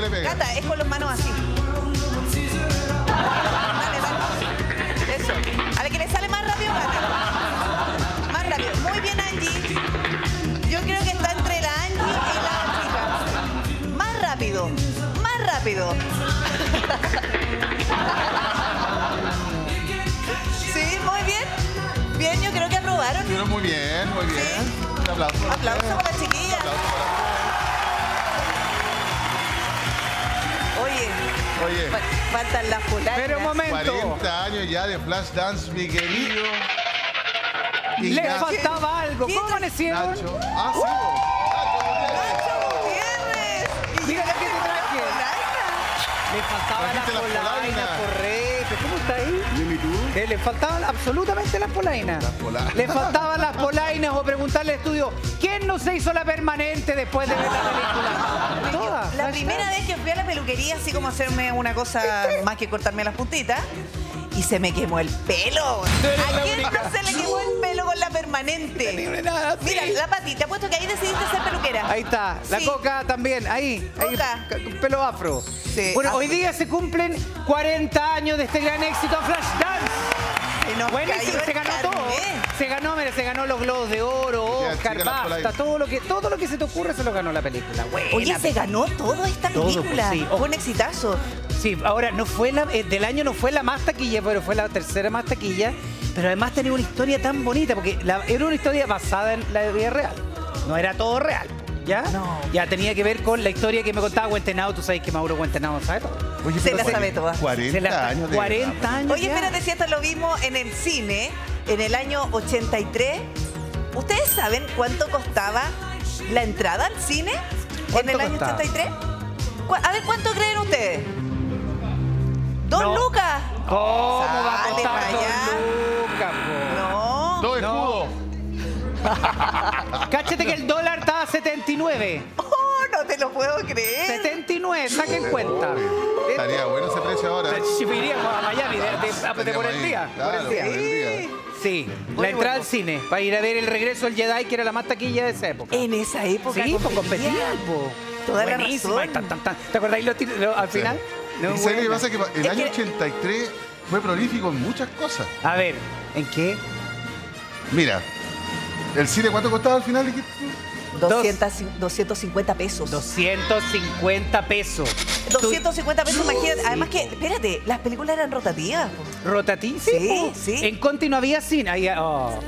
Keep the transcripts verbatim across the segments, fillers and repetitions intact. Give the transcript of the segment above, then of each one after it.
le pega. Cata, es con las manos así. Dale, dale. Eso. A la que le sale más rápido, gana. Más rápido. Muy bien, Angie. Yo creo que está entre la Angie y la chica. Más rápido. Más rápido. Sí, muy bien. Bien, yo creo que aprobaron. Estuvieron muy bien, muy bien. Sí. Un aplauso. para Aplauso ustedes. para la chiquilla. Un aplauso para Oye, Oye. fa- faltan las polainas. Pero un momento. cuarenta años ya de Flashdance, mi querido. Le Ignacio faltaba algo. ¿Qué ¿Cómo tra- amanecieron? Nacho. Ah, sí, vos. Nacho Gutiérrez. Y Mira yo lo que te tengo traje. una polaina. Le faltaban las Trajiste las polainas, polainas. correcto. ¿Cómo está ahí? Bien, ¿y tú? Eh, le faltaban absolutamente las polainas. Las polainas. Le faltaban las polainas o preguntarle al estudio, ¿quién no se hizo la permanente después de ver la película? Todas. La primera vez que fui a la peluquería, así como hacerme una cosa más que cortarme las puntitas, y se me quemó el pelo. eres la ¿A quién única. no se le quemó el pelo con la permanente? Nada, sí. Mira, la Pati, te apuesto que ahí decidiste ser peluquera. Ahí está, la Sí. Coca también, ahí, ahí, Coca. ca- pelo afro. Sí, Bueno, afro. hoy día se cumplen cuarenta años de este gran éxito Flashdance. Se nos Buenísimo, cayó se el ganó todo. carnet. Se ganó, mira, se ganó los Globos de Oro, Ya, Oscar, chica, la Bafta, polaina. todo lo que todo lo que se te ocurre se lo ganó la película. Buena Oye, se película. ganó todo esta Todo, película. pues, sí. Fue un exitazo. Sí, ahora no fue la eh, del año no fue la más taquilla, pero fue la tercera más taquilla, pero además tenía una historia tan bonita porque la- era una historia basada en la vida real. No era todo real, ¿ya? No. Ya tenía que ver con la historia que me contaba Huentenao, tú sabes que Mauro Huentenao sabe todo. Oye, Se pero la cuarenta- sabe toda. cuarenta Se la- años de cuarenta años. Oye, ya. espérate, si esto lo vimos en el cine en el año ochenta y tres. ¿Ustedes saben cuánto costaba la entrada al cine en ¿Cuánto el año costaba? ochenta y tres? Cu- A ver, ¿cuánto creen ustedes? ¿Dos No. lucas? ¿Cómo va a Sale costar para dos allá. lucas, po? No. Dos escudos. Cáchate que el dólar estaba a setenta y nueve. Oh, no te lo puedo creer. setenta y nueve, saquen cuenta. Estaría bueno ese precio ahora. Si iríamos a Miami de, de- de- de Estaríamos por el ahí. día. por Claro, el día. por el día. Sí, la Bueno, entrada bueno. al cine para ir a ver el regreso del Jedi, que era la más taquilla de esa época. En esa época Sí, pues competían. competían, po. Toda la Buenísimo, razón. ahí, tan, tan, tan. ¿Te acordáis los tir- lo- al final? No, ¿Y sabes qué buena. pasa? Que el Es año que- ochenta y tres fue prolífico en muchas cosas. A ver, ¿en qué? Mira, ¿el cine cuánto costaba al final? dijiste tú? doscientos, doscientos cincuenta pesos. doscientos cincuenta pesos. doscientos cincuenta pesos, imagínate. Sí, Además po. que, espérate, las películas eran rotativas. po. ¿Rotatí? Sí, po. sí. En Conti no había cine. Ahí, oh.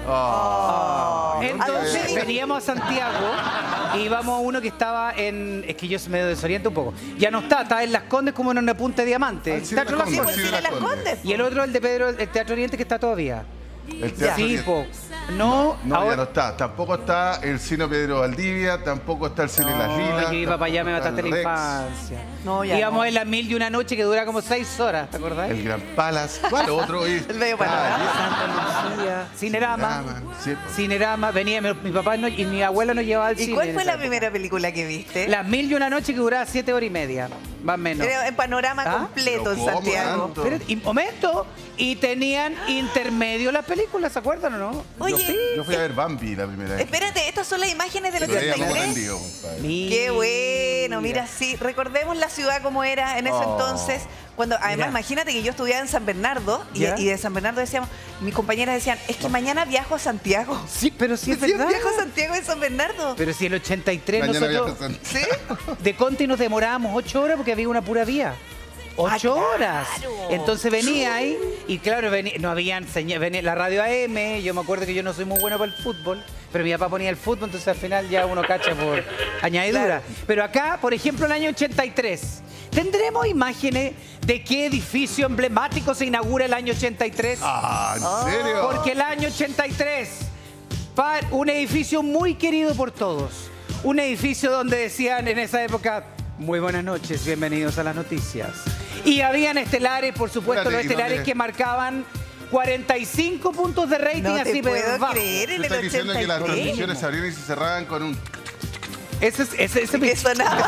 Oh. Entonces Ah, veníamos a Santiago y íbamos a uno que estaba en. Es que yo se me desoriento un poco. Ya no está, está en Las Condes como en una punta de diamante. Ah, sí, Teatro Las Las Sí, Condes. pues Condes. sí, de las Condes. Y el otro, el de Pedro, el Teatro Oriente, que está todavía. El teatro Sí, Oriente. po. No, No, ahora. ya no está. Tampoco está el cine Pedro Valdivia, tampoco está el cine Las Lilas. No, yo iba para allá, me tampoco mataste está la el Rex, infancia. No, ya Íbamos no. en las mil y una noche que dura como seis horas, ¿te acordás? El Gran Palace. ¿Cuál otro? Oye, El medio ah, panorama. Santa Lucía, Cinerama. Cinerama, sí, po. Cinerama, venía, mi, mi papá no- y mi abuela nos llevaba al ¿Y cine. cuál en fue esa la época. primera película que viste? Las mil y una noche que duraba siete horas y media, más o menos. Era en panorama ¿Ah? completo Pero en ¿cómo Santiago. tanto? Pero, y momento, y tenían intermedio las películas, ¿se acuerdan o no? Oye, Yo, yo fui a ver Bambi la primera vez. espérate, estas son las imágenes del Lo veía ochenta y como tres. rendido, compadre. Mira. Qué bueno, mira, sí. Recordemos la ciudad como era en ese Oh. entonces. Cuando, además, Mira. imagínate que yo estudiaba en San Bernardo y, ¿Ya? y de San Bernardo decíamos, mis compañeras decían, es que mañana viajo a Santiago. Sí, pero sí es Decían, verdad. viajo a Santiago de San Bernardo. Pero si el ochenta y tres Mañana nosotros viajas a- ¿Sí? de Conti nos demorábamos ocho horas porque había una pura vía. Ocho Ah, horas. claro. Entonces venía ahí y claro, venía, no habían señal, venía la radio A M, yo me acuerdo que yo no soy muy bueno para el fútbol, pero mi papá ponía el fútbol, entonces al final ya uno cacha por añadidura. Pero acá, por ejemplo, el año ochenta y tres, ¿tendremos imágenes de qué edificio emblemático se inaugura el año ochenta y tres? Ah, ¿en serio? Porque el año ochenta y tres, pa- un edificio muy querido por todos. Un edificio donde decían en esa época, muy buenas noches, bienvenidos a las noticias. Y habían estelares, por supuesto, Espérate, los ¿y estelares dónde? que marcaban cuarenta y cinco puntos de rating No te así, pero puedo bajo. creer, Tú en el estás diciendo que las ochenta y tres. transmisiones se abrían y se cerraban con un... Ese es... Ese, ese ¿Qué sonaba?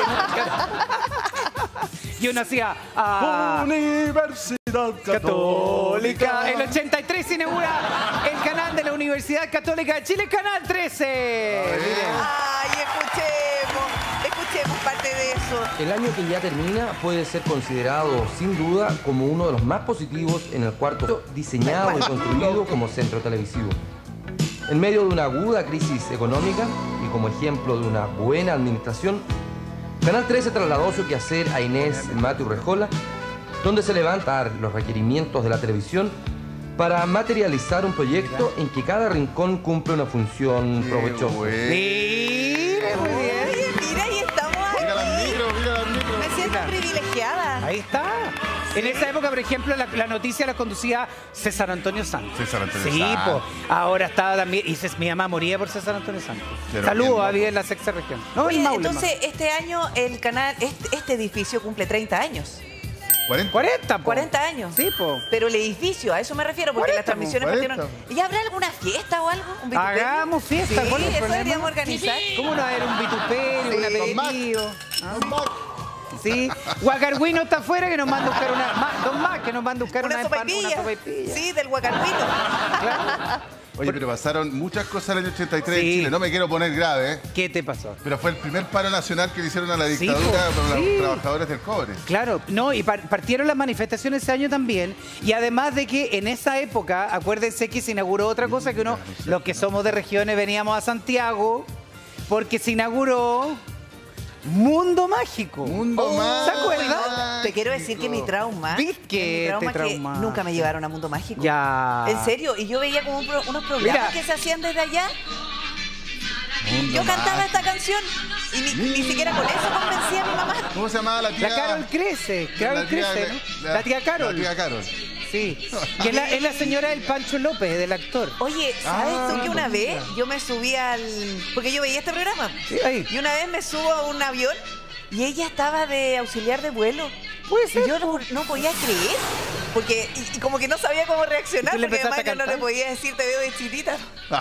Y uno hacía... ah, Universidad Católica. El ochenta y tres se inaugura el canal de la Universidad Católica de Chile, Canal trece. Miren. Ay, escuchemos, escuchemos parte de eso. eso. El año que ya termina puede ser considerado, sin duda, como uno de los más positivos en el cuarto diseñado y construido como centro televisivo. En medio de una aguda crisis económica y como ejemplo de una buena administración, Canal trece trasladó su quehacer a Inés Matthew Rejola, donde se levantan los requerimientos de la televisión para materializar un proyecto en que cada rincón cumple una función Qué provechosa. bueno. Mira, muy bien. Oye, mira, y estamos Mira las aquí. micros, mira las micros. Me siento privilegiada. Ahí está. En esa época, por ejemplo, la, la noticia la conducía César Antonio Santos. César Antonio sí, Santos. po. Ahora estaba también. Y se- mi mamá moría por César Antonio Santos. Pero Saludos bien, a loco. vivir en la sexta región. No, Oye, el Maule, entonces, este año el canal, este, este edificio cumple treinta años. ¿cuarenta? cuarenta, po. cuarenta años. Sí, po. Pero el edificio, a eso me refiero, porque cuarenta, las transmisiones cuarenta. partieron. ¿Y habrá alguna fiesta o algo? ¿Un vituperio? Hagamos fiesta, Sí, ¿cuál es el eso problema? deberíamos organizar. ¿Cómo no va a haber un vituperio, Sí. un Don Mac. aperitivo? Don Mac. Sí. Guacarguino está afuera que nos manda a buscar una. ma- Dos más que nos manda a buscar una, Una empan- sopaipilla. una sopaipilla. Sí, del guacarguito. Claro. Oye, pero pasaron muchas cosas en el año ochenta y tres Sí. en Chile. No me quiero poner grave, ¿eh? ¿Qué te pasó? Pero fue el primer paro nacional que le hicieron a la Sí, dictadura po. por Sí. los trabajadores del cobre. Claro, no, y par- partieron las manifestaciones ese año también. Y además de que en esa época, acuérdense que se inauguró otra cosa que uno, los que somos de regiones, veníamos a Santiago, porque se inauguró Mundo Mágico. Mundo ¿Se Mágico. acuerdan? Te quiero decir que mi trauma. ¿Viste que mi trauma te que traumaste? nunca me llevaron a Mundo Mágico. Ya. En serio, y yo veía como un pro- unos programas Mira. que se hacían desde allá. Mundo Yo cantaba Mágico. esta canción y ni, ni siquiera con eso convencía a mi mamá. ¿Cómo se llamaba la tía? La Carol crece, Carol La tía- crece, ¿no? La tía Carol. La tía Carol. Sí. Que es la, es la señora del Pancho López, del actor. Oye, ¿sabes Ah, tú que una bonita. vez yo me subí al... Porque yo veía este programa. Sí, ahí. Y una vez me subo a un avión y ella estaba de auxiliar de vuelo. Puede ser, Y yo no, no podía creer. Porque, y, y como que no sabía cómo reaccionar, ¿Y tú le porque además empezaste a yo no le cantar? podía decir te veo de chitita.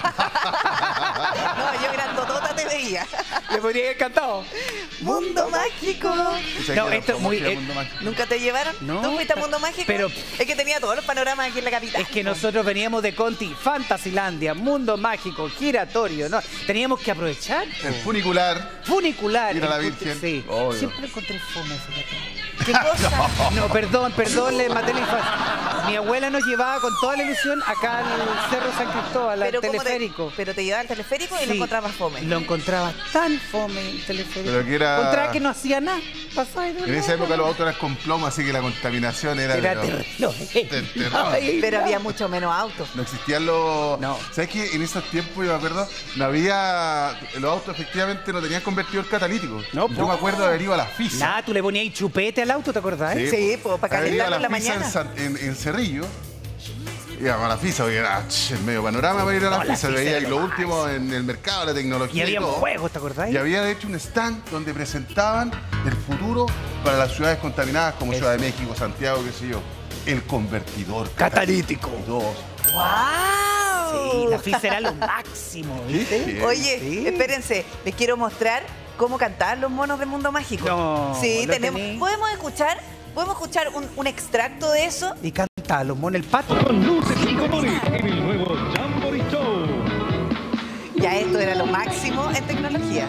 No, yo grandotota te veía. Le podría haber cantado. Mundo mágico. ¿Y sabes No, que esto nos es muy- fuimos a eh, Mundo Mágico? ¿Nunca te llevaron? No, ¿Tú fuiste a pa- Mundo Mágico? pero- Es que tenía todos los panoramas aquí en la capital. Es que nosotros veníamos de Conti, Fantasilandia, Mundo Mágico, Giratorio, ¿no? Teníamos que aprovechar. El funicular. Funicular. Ir a la el- Virgen. Sí. Obvio. Siempre lo encontré fome, fíjate. ¿Qué cosa? No, perdón, perdón, le maté la infancia. Mi abuela nos llevaba con toda la ilusión acá al Cerro San Cristóbal, al Pero, ¿cómo te- teleférico. pero te llevaba al teleférico y lo Sí, encontrabas fome. Lo encontraba tan fome el teleférico. Pero que era- Encontraba que no hacía nada. Pasaba y no En esa nada. época los autos eran con plomo, así que la contaminación era... Era de los- terrible. Te- terror. Ay, Pero no. había mucho menos autos. No existían los... No. ¿Sabes qué? En esos tiempos, yo me acuerdo, no había... Los autos efectivamente no tenían convertidor catalítico. No, Yo po. me acuerdo de haber ido a la FISA. Nada, tú le ponías ahí chupete al auto, ¿te acordás? Sí, Sí, pues, para haber ido a calentarlo en la FISA mañana. En, San- en- en Cerrillo. Íbamos a la FISA, porque era ch, el medio panorama para ir a la No, la FISA. FISA Veía era lo lo último en el mercado, la tecnología. Y había todo. juegos, ¿te acordás? Y había de hecho un stand donde presentaban el futuro para las ciudades contaminadas como Ciudad de México, Santiago, qué sé yo. El convertidor Catalítico. Y dos. ¡Wow! Sí, la FISA era lo máximo, ¿viste? Sí. Oye, Sí. espérense, les quiero mostrar cómo cantaban los monos del Mundo Mágico. No, sí, lo tenemos. tení. ¿Podemos escuchar? ¿Podemos escuchar un, un extracto de eso? Y cantaba los monos el pato. Con luces y colores en el nuevo Jamboree Show. Ya esto era lo máximo en tecnología.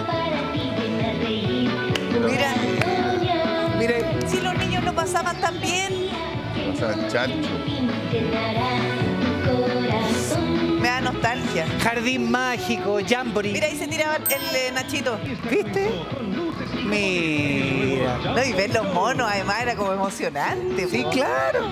Mira, Mire, si los niños lo pasaban tan bien, O sea, chancho. me da nostalgia. jardín mágico, jamboree. Mira, ahí se tiraba el eh, Nachito. ¿Viste? Mira. No, y ver los monos, además, era como emocionante. Sí, po. claro.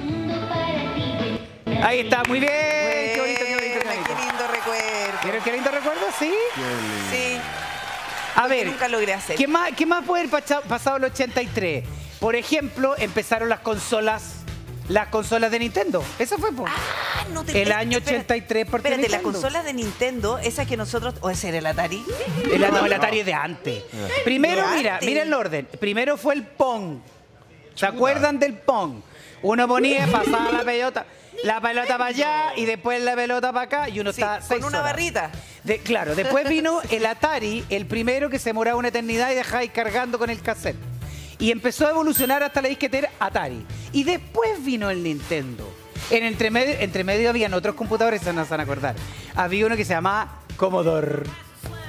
Ahí está, muy bien. Qué bonito, qué bonito, qué Buena, bonito. qué lindo recuerdo. ¿Quieren qué lindo recuerdo? Sí. Qué lindo. Sí, A lo que ver, nunca logré hacer. ¿qué más, qué más puede haber pacha- pasado el ochenta y tres? Por ejemplo, empezaron las consolas, las consolas de Nintendo. Eso fue, po. Ah, no te- El año espera, ochenta y tres partió Espérate, las Nintendo. consolas de Nintendo, esas que nosotros... ¿O ese era el Atari? El, no, el Atari es de antes. Primero, De mira, antes. mira el orden. Primero fue el Pong. ¿Se acuerdan del Pong? Uno ponía, pasaba la pelota, la pelota para allá y después la pelota para acá y uno Sí, está con seis una horas. barrita. De- claro, después vino el Atari, el primero que se demoraba una eternidad y dejaba ir cargando con el cassette. Y empezó a evolucionar hasta la disquetera Atari. Y después vino el Nintendo. En entremedio, entre medio habían otros computadores, se nos van a acordar. Había uno que se llamaba Commodore.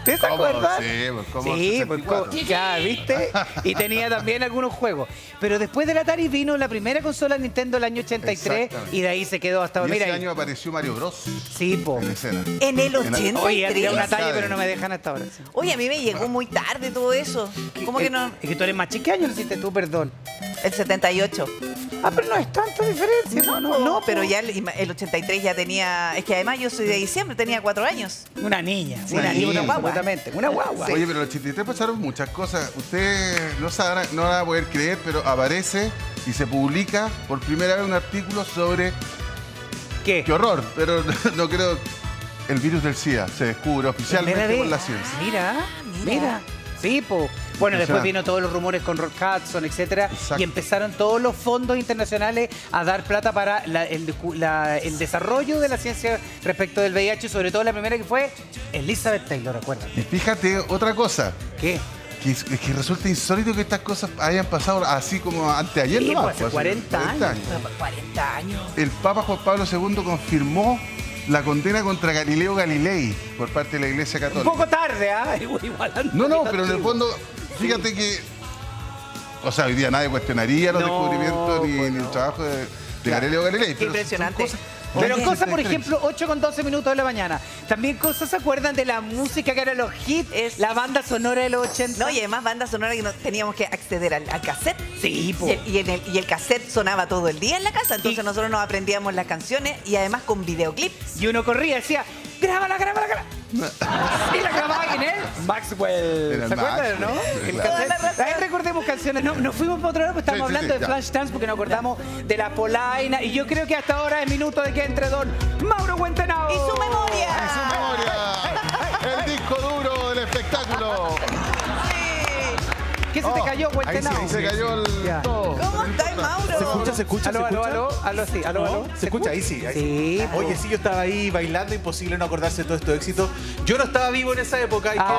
¿Usted se ¿Cómo? acuerda? Sí, pues, como Sí, sesenta y pues, cuatro. co- ya, ¿viste? Y tenía también algunos juegos. Pero después del Atari vino la primera consola Nintendo el año ochenta y tres Exactamente. y de ahí se quedó hasta... Y Mira, ese ahí. año apareció Mario Bros. Sí, po. en escena. En el la- ochenta Oye, y tiré una tres. talla, pero no me dejan hasta ahora. sí. Oye, a mí me llegó muy tarde todo eso. ¿Cómo que Eh, no? Es que tú eres más chiquillo, ¿qué año naciste tú? Perdón. El setenta y ocho. Ah, pero no es tanta diferencia. No, no, No, po. pero ya el, el ochenta y tres ya tenía... Es que además yo soy de diciembre, tenía cuatro años. Una niña, Una una niña, niña, una guagua. absolutamente. Una guagua. Oye, pero en el ochenta y tres pasaron muchas cosas. Ustedes no sabrán, no van a poder creer, pero aparece y se publica por primera vez un artículo sobre... ¿Qué? ¡Qué horror! Pero no creo... El virus del SIDA se descubre oficialmente Primera por vez. la ciencia. Mira, mira. mira. Sí, po. Bueno, después Impresionante. vino todos los rumores con Rock Hudson, etcétera, Exacto. y empezaron todos los fondos internacionales a dar plata para la- el, descu- la- el desarrollo de la ciencia respecto del V I H, sobre todo la primera que fue Elizabeth Taylor, acuérdate. Y fíjate otra cosa, ¿Qué? que, es- que resulta insólito que estas cosas hayan pasado así como anteayer. Sí, nomás, pues, hace cuarenta años. cuarenta años. El Papa Juan Pablo segundo confirmó la condena contra Galileo Galilei por parte de la Iglesia Un Católica. poco tarde, ¿ah? Igual ando No, un no, poquito pero en el antiguo. fondo, fíjate que... O sea, hoy día nadie cuestionaría los No, descubrimientos ni, pues ni el no. trabajo de, de Galileo Galilei. Qué pero son impresionante. cosas- Pero Oye, cosas, por increíbles. ejemplo, ocho con doce minutos de la mañana. También cosas, ¿se acuerdan de la música que eran los hits? Es- La banda sonora de los ochenta. No, y además banda sonora que no, teníamos que acceder al, al cassette. Sí, po. Y el, y, en el, y el cassette sonaba todo el día en la casa, entonces Y- nosotros nos aprendíamos las canciones y además con videoclips. Y uno corría y decía, grábala, grábala, grábala. Y la grababa en él. Maxwell. Era ¿Se acuerdan, Maxwell, no? sí, El claro. cassette. Toda la razón. Ahí recordemos canciones. No, nos fuimos para otro lado, porque estamos Sí, sí, hablando sí, de ya. Flashdance porque nos acordamos de la polaina. Y yo creo que hasta ahora es minuto de que entre don Mauro Huentenao. ¡Y su memoria! ¡En su memoria! ¡El disco duro del espectáculo! ¿Qué se te cayó, Huentenao? Ahí se cayó el... Ya. todo. ¿Cómo estás, Mauro? ¿Se escucha? ¿Se escucha? Aló, ¿Se aló, escucha? aló, aló, sí, aló, aló. ¿Se escucha? Ahí sí. Ahí Sí, po. Oye, sí, yo estaba ahí bailando, imposible no acordarse de todo estos éxitos. Yo no estaba vivo en esa época, hay que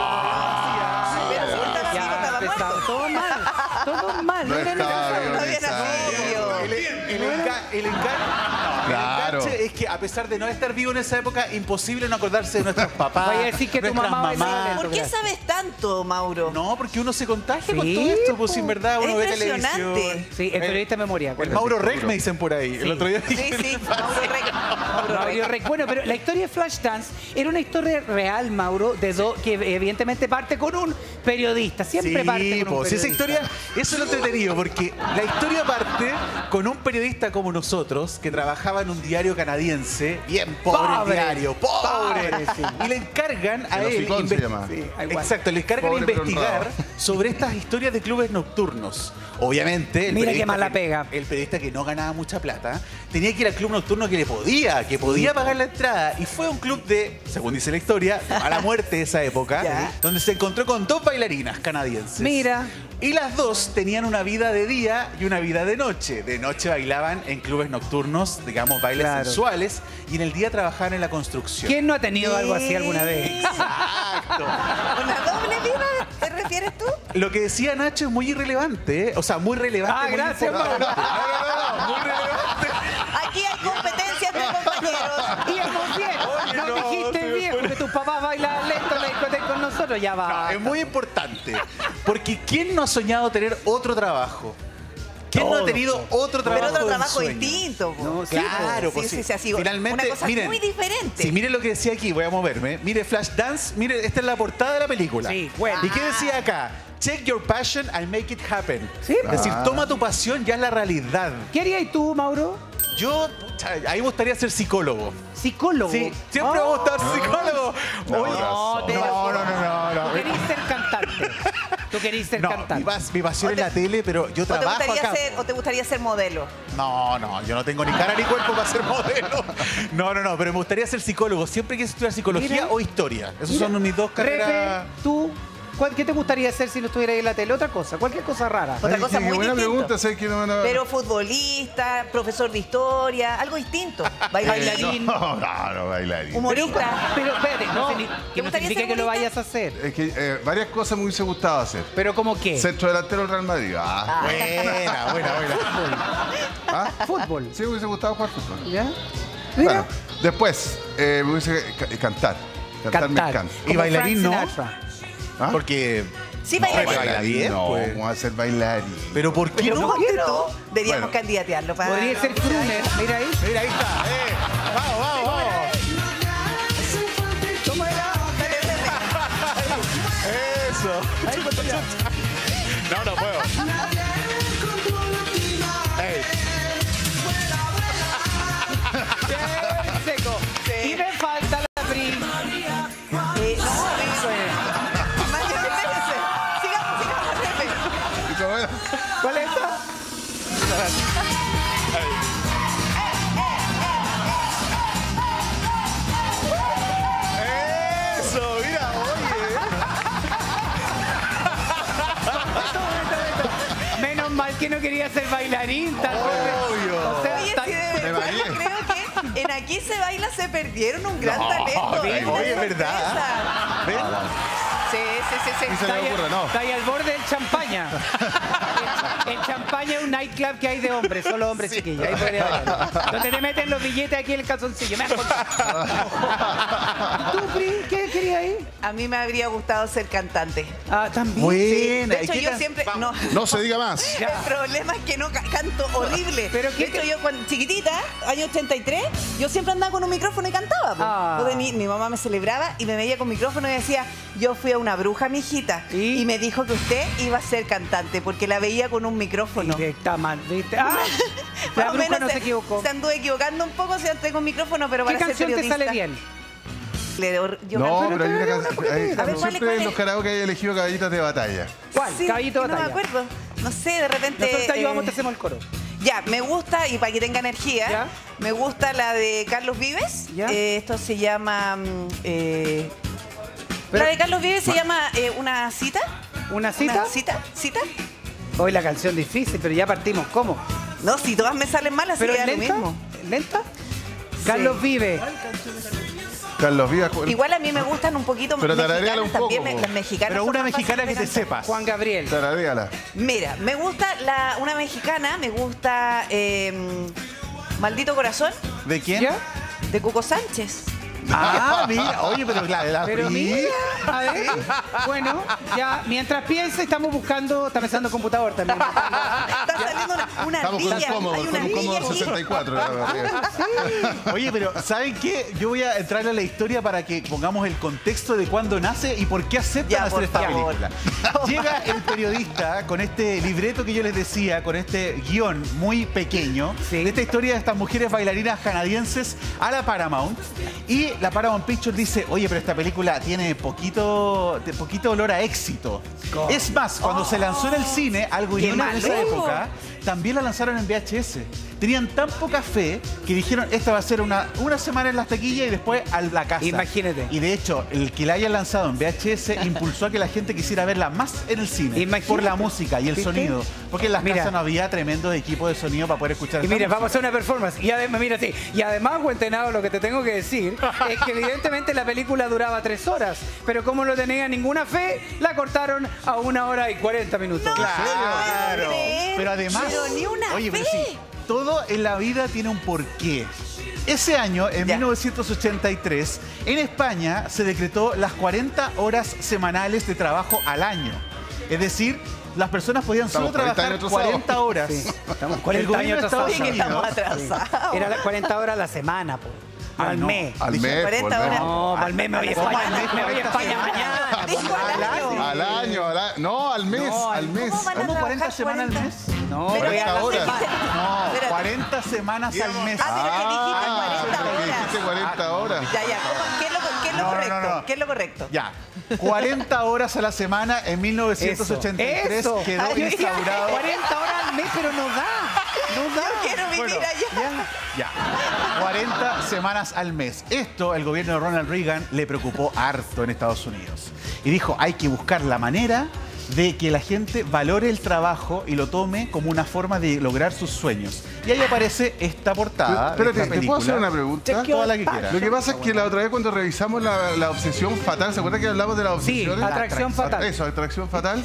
Ah. Pero si él estaba vivo, Ya, estaba empezamos. muerto. Todo mal, todo mal. No era estaba necesario. vivo. No había nacido. El, el, enga- el engan- Claro. el enganche es que a pesar de no estar vivo en esa época, imposible no acordarse de nuestros papás, Vaya a decir que tu nuestras mamá es mamás. violenta. ¿Por qué sabes tanto, Mauro? No, porque uno se contagia con Sí, todo esto, pues po. sin verdad uno ve Impresionante. televisión. Sí, el periodista de memoria. El acuérdate. Mauro Rec me dicen por ahí. Sí. El otro día Sí, dije, sí, Mauro Rec. Mauro Mauro Rec. Rec. Bueno, pero la historia de Flashdance era una historia real, Mauro, de do- que evidentemente parte con un periodista. Siempre parte con un pues, esa periodista. historia, eso es lo entretenido, porque la historia parte con un periodista como nosotros, que trabajaba en un diario canadiense, bien pobre, el Pobre. diario, pobre, Pobre, sí. y le encargan a El él, hocicón se inve- llama. Sí, igual. exacto, le encargan Pobre pero investigar honrado. sobre estas historias de clubes nocturnos. Obviamente, el Mira qué periodista mala que- pega. el periodista que no ganaba mucha plata, tenía que ir al club nocturno que le podía, que podía pagar la entrada, y fue un club de, según dice la historia, de mala muerte de esa época, Ya. donde se encontró con dos bailarinas canadienses. Mira. Y las dos tenían una vida de día y una vida de noche. De noche bailaban en clubes nocturnos, digamos, bailes Claro. sensuales, y en el día trabajaban en la construcción. ¿Quién no ha tenido algo así alguna vez? Exacto. ¿Una doble vida te refieres tú? Lo que decía Nacho es muy irrelevante, ¿eh? O sea, muy relevante. Ah, muy gracias, importante. Mauro. No, no, no, no, muy relevante. Aquí hay competencia entre compañeros. Íbamos bien. Oye, no, no, dijiste se me viejo fue. que tus papás bailaban lento en la discoteca con nosotros. Ya va. No, es muy importante. Porque ¿quién no ha soñado tener otro trabajo? ¿Quién no ha Todos, tenido otro trabajo? Pero otro de trabajo ensueño? distinto. po. No, sí, Claro, Sí, pues sí, sí. sí, así, Finalmente, una cosa miren, muy diferente. Sí, miren lo que decía aquí, voy a moverme. Mire, Flashdance, mire, esta es la portada de la película. Sí, bueno. ¿Y qué decía acá? Check your passion and make it happen. Sí. Es decir, toma tu pasión, ya es la realidad. ¿Qué harías tú, Mauro? Yo, pucha, a mí me gustaría ser psicólogo. Psicólogo. Sí, siempre me ha Oh. gustado ser psicólogo. No, Oye, No, te- no, no, no, no, no. Tú querís ser cantante. Tú querís ser No, mi, cantante. pas- mi pasión es la tele, pero yo ¿O te, trabajo gustaría acá. ser, ¿O te gustaría ser modelo? No, no, yo no tengo ni cara ni cuerpo para ser modelo. No, no, no, pero me gustaría ser psicólogo. Siempre quise estudiar psicología Mira. o historia. Esas Mira, son mis dos carreras. Repe, tú, ¿cuál- ¿qué te gustaría hacer si no estuvieras ahí en la tele? Otra cosa, cualquier cosa rara. Otra Ay, cosa qué muy buena distinto. pregunta, sé que no van a... Pero futbolista, profesor de historia, algo distinto. Eh, Bailarín, no, no, no, bailarín. humorista. Pero espérate, no, No. signi- ¿Te que no gustaría significa ser que lo humorista? vayas a hacer. Es que eh, varias cosas me hubiese gustado hacer. Pero ¿cómo qué? Centro delantero del Real Madrid. Ah, Buena, buena, buena. ¿Ah? Fútbol. Sí, me hubiese gustado jugar fútbol. ¿Ya? Mira. Bueno, después, eh, me hubiese ca- cantar. Cantar, me encanta. Y bailarín no. ¿Ah? Porque... Sí, no, bailarín. baila bien, no, pues. vamos a hacer bailarín. Pero ¿por qué Pero no? ¿por qué no? Deberíamos Bueno. candidatearlo para... Podría ser crooner, mira ahí. Mira, ahí está. Eh. Vamos, vamos, vamos. ¿Cómo era? Dale, dale. Eso. No, no puedo. Ey. Bien seco. Y me falta la Pri. Eh, no, amigo. Más que espérense. Sigamos, sigamos, jefe. ¿Y cómo era? ¿Cuál es esta? Eso, mira, oye. Menos mal que no quería ser bailarín, tal vez. Obvio. O sea, Oye, tal- sí, de Me verdad, varié. yo creo que en Aquí se baila se perdieron un gran talento. oye, Es una oye, ¿verdad? sorpresa. ¿Ven? Sí, sí, sí, sí. Y se Está le ahí- ocurre, no. Está ahí al borde del champaña. El, el champaña es un nightclub que hay de hombres, solo hombres chiquillos. Ahí podría bailar. Donde te meten los billetes aquí en el calzoncillo. Me has contado. ¿Tú, Pri, qué querías ahí? A mí me habría gustado ser cantante. Ah, también. Buena. De ¿Y hecho, qué yo can- siempre... Vamos. No, No se diga más. Ya. el problema es que no ca- canto horrible. Pero de qué hecho, ca- yo cuando chiquitita, año ochenta y tres, yo siempre andaba con un micrófono y cantaba. po. Ah. Pude ni- mi mamá me celebraba y me veía con micrófono y decía, yo fui a una bruja, mijita, ¿Y? y me dijo que usted iba a ser cantante porque la veía con un micrófono. Sí, está mal, ¿viste? Ah, la Más o bruja menos no se equivocó. Se anduve equivocando un poco, si tengo un micrófono, pero ¿Qué para ser canción te periodista... sale bien? Le dor- yo No, canto- pero hay una una canción. poquitita. hay- A ver, ¿cuál es, Siempre cuál en es? los karaoke hay elegido caballitas de batalla. ¿Cuál? Sí, Caballito de que no me batalla. acuerdo. No sé, de repente... Nosotros te ayudamos, eh, te hacemos el coro. Ya, me gusta, y para que tenga energía, Ya. me gusta la de Carlos Vives. Ya. Eh, esto se llama... mm, eh, Pero- la de Carlos Vives se llama eh, Una cita. ¿Una cita? ¿Una cita? ¿Cita? Hoy la canción difícil, pero ya partimos. ¿Cómo? No, si todas me salen mal, así ¿Pero que es da lo lenta? mismo. ¿Lenta? Carlos Vive. Carlos Vivas. Ju- Igual a mí me gustan un poquito Pero mexicanas tararéala un también, poco, me- po. las mexicanas. Pero son una más mexicana fáciles que de te cantar. sepas. Juan Gabriel. Tararéala. Mira, me gusta la, una mexicana, me gusta eh, Maldito Corazón, ¿De quién? ¿Ya? de Cuco Sánchez. Ah, mira. Oye, pero la de la Pero Pri. mira, a ver, bueno, ya mientras piensa, estamos buscando, está pensando en computador también. Está saliendo una, una Estamos con ardilla, un cómodo, hay con una un ardilla cómodo aquí. sesenta y cuatro. la verdad. Oye, pero ¿saben qué? Yo voy a entrarle a la historia para que pongamos el contexto de cuándo nace y por qué aceptan Ya, hacer por esta favor. película. Llega el periodista con este libreto que yo les decía, con este guión muy pequeño, Sí. de esta historia de estas mujeres bailarinas canadienses a la Paramount. Y la Paramount Pictures dice, oye, pero esta película tiene poquito, de poquito olor a éxito. ¿Cómo? Es más, cuando se lanzó en el cine, algo ¡Qué inédito en esa malo! época, también la lanzaron en V H S. Tenían tan poca fe que dijeron, esta va a ser una, una semana en las taquillas y después a la casa. Imagínate. Y de hecho, el que la hayan lanzado en V H S impulsó a que la gente quisiera verla más en el cine. Imagínate. Por la música y el ¿Viste? sonido. Porque en las Mira. casas no había tremendos equipos de sonido para poder escuchar Y esta mira, música. vamos a hacer una performance. Y además, mira, sí. Y además, Huentenado, lo que te tengo que decir es que evidentemente la película duraba tres horas. Pero como no tenía ninguna fe, la cortaron a una hora y cuarenta minutos. Claro. puedo creer. Pero además. Pero ni una oye, pero fe. sí, todo en la vida tiene un porqué. Ese año, en Ya. mil novecientos ochenta y tres, en España se decretó las cuarenta horas semanales de trabajo al año. Es decir, las personas podían Estamos solo cuarenta trabajar años atrasados. cuarenta horas. Sí, estamos El cuarenta gobierno años de Estados Sí, que atrasados. estamos Unidos. atrasados. Era las cuarenta horas a la semana, po. Ah, al no. mes. Al Dije mes. cuarenta por horas. mes. No, al mes me voy a ¿Cómo España. al mes? Me voy a España mañana. Dijo al año. Al año, al año. No, al mes, No, al al- mes. ¿Cómo van a ¿Cómo trabajar cuarenta semanas al cuarenta? mes? No, Pero cuarenta a la horas. semana. No, Espérate. cuarenta semanas al mes. Ah, pero que dijiste Ah, cuarenta pero que horas. dijiste cuarenta horas. Ya, ya. ¿cómo- ¿Qué es lo, qué es lo No, no, correcto? no, no. ¿Qué es lo correcto? Ya, cuarenta horas a la semana en mil novecientos ochenta y tres Eso. quedó Ah, yo dije, instaurado. cuarenta horas al mes, pero no da. No da. Quiero vivir Bueno, allá. Ya, cuarenta semanas al mes. Esto el gobierno de Ronald Reagan le preocupó harto en Estados Unidos. Y dijo, hay que buscar la manera de que la gente valore el trabajo y lo tome como una forma de lograr sus sueños. Y ahí aparece esta portada. Espérate, de esta ¿te puedo hacer película. una pregunta? Toda la que quieras. Lo que pasa es que la otra vez cuando revisamos la, la obsesión fatal, ¿se acuerdan que hablamos de la Sí, obsesión? atracción fatal. Eso, atracción fatal.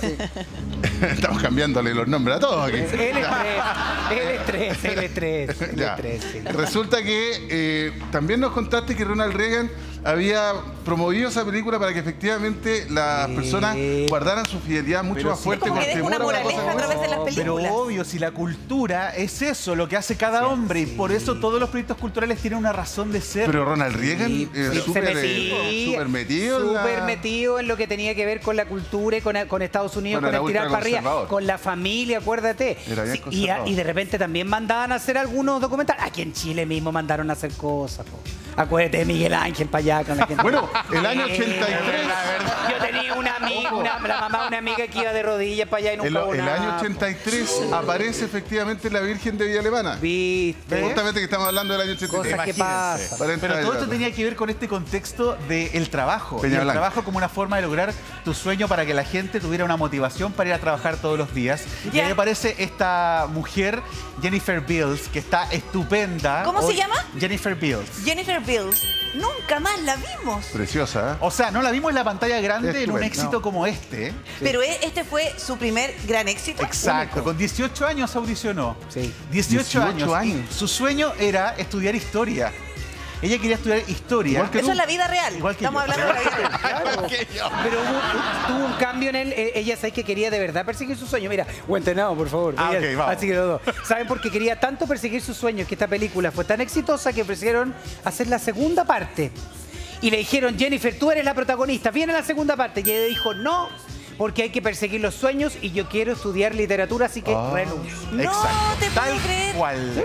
Estamos cambiándole los nombres a todos aquí. El estrés, el estrés, el estrés, el Ya. estrés. sí. Resulta que eh, también nos contaste que Ronald Reagan había promovido esa película para que efectivamente las Sí. personas guardaran su fidelidad mucho Pero más sí. fuerte Como con que deja temor una a una cosa moraleja como a través de esa. las Pero películas. obvio, si la cultura es eso, lo que hace cada hombre, y por eso todos los proyectos culturales tienen una razón de ser. Pero Ronald Reagan Sí, eh, sí, súper se eh, metía, súper metido en la- súper metido en lo que tenía que ver con la cultura y con, con Estados Unidos, Bueno, con el era tirar para arriba, ultraconservador. con la familia, acuérdate. Era bien Sí, y, a- conservador. y de repente también mandaban a hacer algunos documentales. Aquí en Chile mismo mandaron a hacer cosas. Po. Acuérdate de Miguel Ángel para allá con la gente. Bueno, el año Sí, ochenta y tres. Yo tenía una amiga, una, la mamá de una amiga que iba de rodillas para allá y nunca El, hubo el nada, año po. ochenta y tres aparece efectivamente la Virgen de Villa Alemana. ¿Viste? Justamente que estamos hablando del año ochenta y tres. Cosas que Imagínense. pasan. Para entrar Pero todo en esto data. tenía que ver con este contexto del trabajo. Peña y el Blanca. trabajo como una forma de lograr tu sueño para que la gente tuviera una motivación para ir a trabajar todos los días. Y Ya. ahí aparece esta mujer, Jennifer Beals, que está estupenda. ¿Cómo se Hoy- llama? Jennifer Beals. Jennifer Beals. Nunca más la vimos. Preciosa, ¿eh? O sea, no la vimos en la pantalla grande en un Estupendo. éxito como este. Pero e- este fue su primer gran éxito. Exacto, Único. con dieciocho años audicionó. Sí. dieciocho, dieciocho años. años. Y su sueño era estudiar historia. Ella quería estudiar historia. Igual que Eso tú. es la vida real. Igual que Estamos yo. hablando de la vida real. Claro. Pero hubo- tuvo un cambio en él. Eh, Ella sabe que quería de verdad perseguir su sueño. Mira, Guantanamo, por favor. Ah, Ella- ok, vamos. Así que los dos. ¿Saben por qué quería tanto perseguir sus sueños? Que esta película fue tan exitosa que ofrecieron hacer la segunda parte. Y le dijeron, Jennifer, tú eres la protagonista, viene la segunda parte. Y ella dijo, no, porque hay que perseguir los sueños y yo quiero estudiar literatura, así que renuncio. No Exacto. te Tal puedo creer. cual.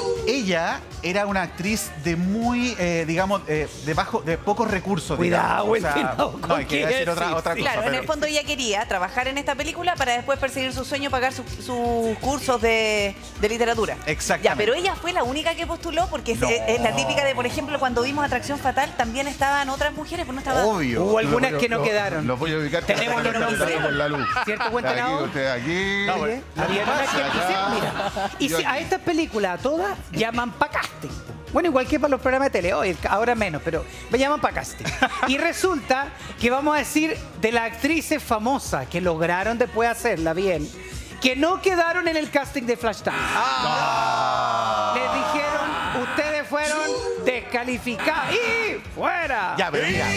Ella era una actriz de muy, eh, digamos, eh, de bajo, de pocos recursos. Cuidado, digamos. el no, no, ¿con hay que qué decir otra, decís? otra cosa. Claro, en pero- el fondo ella quería trabajar en esta película para después perseguir su sueño, pagar su- sus cursos de, de literatura. Exactamente. Ya, pero ella fue la única que postuló porque es, No. es la típica de, por ejemplo, cuando vimos Atracción Fatal, también estaban otras mujeres, pues no estaba... Obvio. Hubo algunas Lo- que no lo- quedaron. Los voy a ubicar. Tenemos para los que nombres. salgamos la luz. ¿Cierto, Aquí, Guantanamo? usted aquí. No, Oye, Lo había que una pasa que acá- dice, mira, y Yo si a aquí. estas películas a todas llaman pa' casting. Bueno, igual que para los programas de tele, hoy, ahora menos, pero me llaman pa' casting. Y resulta que vamos a decir de las actrices famosas que lograron después hacerla bien, que no quedaron en el casting de Flashdance. Les dijeron, ustedes fueron descalificados y fuera. Ya, pero mira.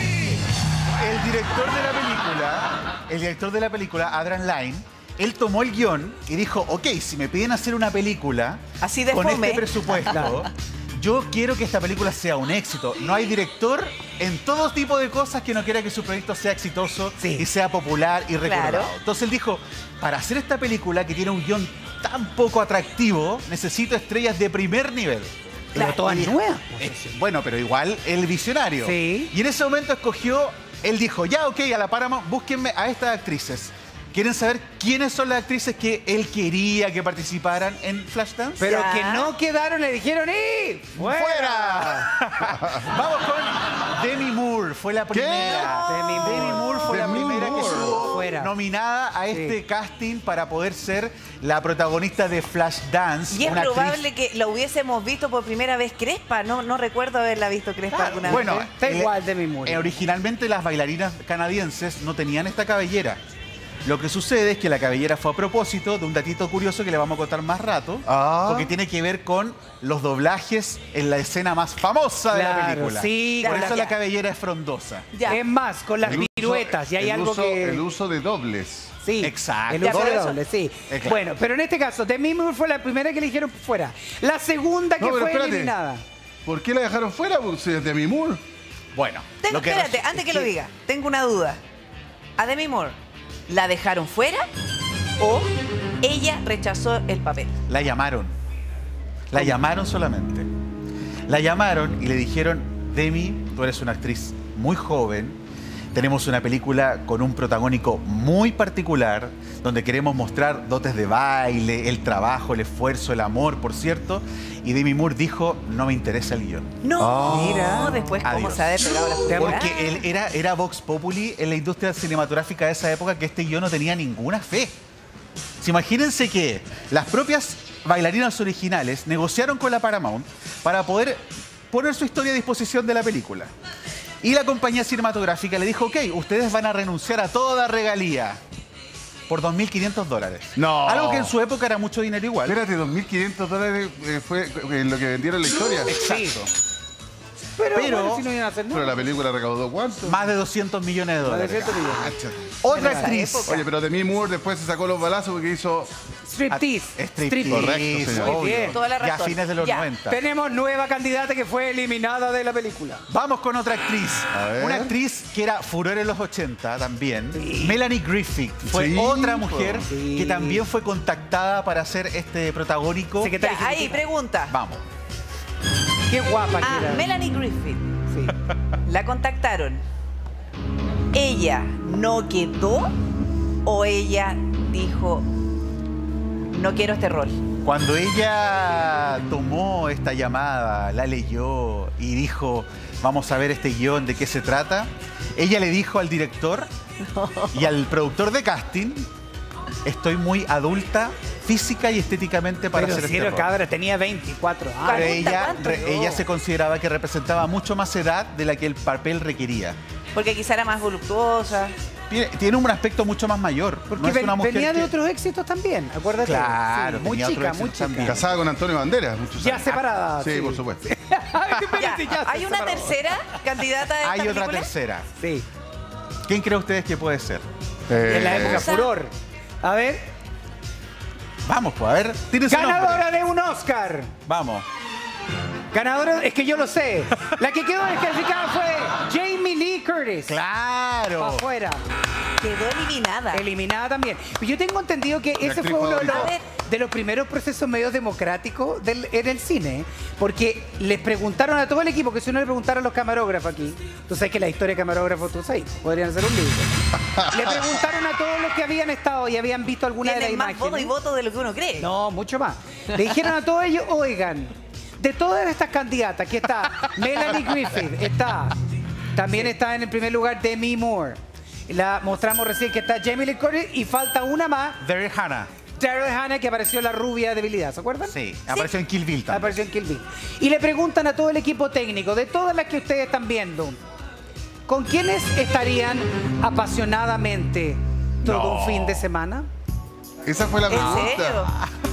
El director de la película, el director de la película, Adrian Lyne, él tomó el guión y dijo, ok, si me piden hacer una película Así de con fome. este presupuesto, yo quiero que esta película sea un éxito. No hay director en todo tipo de cosas que no quiera que su proyecto sea exitoso Sí. y sea popular y recordado. Claro. Entonces él dijo, para hacer esta película que tiene un guión tan poco atractivo, necesito estrellas de primer nivel. Pero todas Y- nuevas. Eh, Bueno, pero igual el visionario. Sí. Y en ese momento escogió, él dijo, ya, ok, a la Paramount, búsquenme a estas actrices. ¿Quieren saber quiénes son las actrices que él quería que participaran en Flashdance? Pero Ya. que no quedaron, le dijeron ¡y fuera! Vamos con Demi Moore, fue la primera. Demi Moore. Demi Moore fue la Demi primera que Moore. estuvo Fuera. nominada a este Sí. casting para poder ser la protagonista de Flashdance. Y es una actriz- probable que la hubiésemos visto por primera vez Crespa. No, no recuerdo haberla visto Crespa alguna Bueno, vez. Está el- igual Demi Moore. eh, originalmente las bailarinas canadienses no tenían esta cabellera. Lo que sucede es que la cabellera fue a propósito de un datito curioso que le vamos a contar más rato, Ah. porque tiene que ver con los doblajes en la escena más famosa de la Claro, película. sí, Por con eso la- la cabellera es frondosa. Ya. Es más, con las El uso- piruetas, y hay el algo uso- que... El uso de dobles. Sí, Exacto. el Ya, uso pero de eso- doble, sí. Eh, claro. Bueno, pero en este caso, Demi Moore fue la primera que le dijeron fuera. La segunda que No, pero fue espérate. eliminada. ¿Por qué la dejaron fuera? Pues, si es Demi Moore. Bueno, Tengo- lo que espérate, res- antes que es lo diga, tengo una duda. ¿A Demi Moore la dejaron fuera o ella rechazó el papel? La llamaron. La llamaron solamente. La llamaron y le dijeron, Demi, tú eres una actriz muy joven. Tenemos una película con un protagónico muy particular, donde queremos mostrar dotes de baile, el trabajo, el esfuerzo, el amor, por cierto. Y Demi Moore dijo, no me interesa el guión. No, Mira. después cómo Adiós. se ha despegado la jugada. Porque él era, era Vox Populi en la industria cinematográfica de esa época, que este guión no tenía ninguna fe. Si imagínense que las propias bailarinas originales negociaron con la Paramount para poder poner su historia a disposición de la película. Y la compañía cinematográfica le dijo, ok, ustedes van a renunciar a toda regalía por dos mil quinientos dólares. No. Algo que en su época era mucho dinero igual. Espérate, dos mil quinientos dólares eh, fue eh, lo que vendieron la historia. Exacto. Pero, Pero- bueno, si no iban a hacer Pero nada. la película recaudó ¿cuánto? Más de doscientos millones de Más de dólares. ciento millones. Cáchate. Otra En esa actriz. época. Oye, pero Demi Moore después se sacó los balazos porque hizo... Striptease. Striptease, Correcto, señor. Muy obvio. bien. Toda la Ya a razón. fines de los Ya. noventa. Tenemos nueva candidata que fue eliminada de la película. Vamos con otra actriz. A ver. Una actriz que era furor en los ochenta también. Melanie Griffith. Fue Sí, otra po. mujer Sí. que también fue contactada para hacer este protagónico. Secretaria Ya, ahí, ejecutiva. pregunta. Vamos. Qué guapa que Ah, era. Melanie Griffith. Sí. La contactaron. ¿Ella no quedó o ella dijo, no quiero este rol? Cuando ella tomó esta llamada, la leyó y dijo, vamos a ver este guión, de qué se trata, ella le dijo al director y al productor de casting, estoy muy adulta física y estéticamente para Pero hacer si este era rol. cabra, tenía veinticuatro años. Pero Pregunta, ella, ¿cuánto? re- No. ella se consideraba que representaba mucho más edad de la que el papel requería. Porque quizá era más voluptuosa. Tiene, tiene un aspecto mucho más mayor. Porque no es ven- una mujer venía de que- otros éxitos también, acuérdate. Claro, Sí, muy tenía otros chica, éxitos muy chica. también. Casada con Antonio Banderas, muchos Ya años. separada. Sí, por supuesto. Ya, Ya, hay se una separó. tercera candidata de esta Hay otra película. tercera. Sí, ¿Quién cree ustedes que puede ser? en la Eh, época Esa- furor. A ver, Vamos, pues, a ver. Tírense ganadora nombre. de un Oscar. Vamos. Ganadora, es que yo lo sé. La que quedó descalificada fue Jamie Lee Curtis. Claro. Pa' afuera. Quedó eliminada. Eliminada también. Yo tengo entendido que ese actriz fue uno de los, favorita. de los primeros procesos medios democráticos del, en el cine, ¿eh? Porque les preguntaron a todo el equipo, que si uno le preguntara a los camarógrafos aquí, tú sabes que la historia de camarógrafos, tú sabes, podrían hacer un libro. Le preguntaron a todos los que habían estado y habían visto alguna de las Tienen más imágenes. voto y voto de lo que uno cree. No, mucho más. Le dijeron a todos ellos, oigan, de todas estas candidatas, aquí está Melanie Griffith, está, también está en el primer lugar Demi Moore. La mostramos recién que está Jamie Lee Curtis y falta una más, Daryl Hannah. Daryl Hannah, que apareció en La Rubia de Debilidad, ¿se acuerdan? Sí, apareció en Kill Bill también. Apareció en Kill Bill. Y le preguntan a todo el equipo técnico, de todas las que ustedes están viendo, ¿con quiénes estarían apasionadamente todo un fin de semana? Esa fue la ¿En pregunta. serio?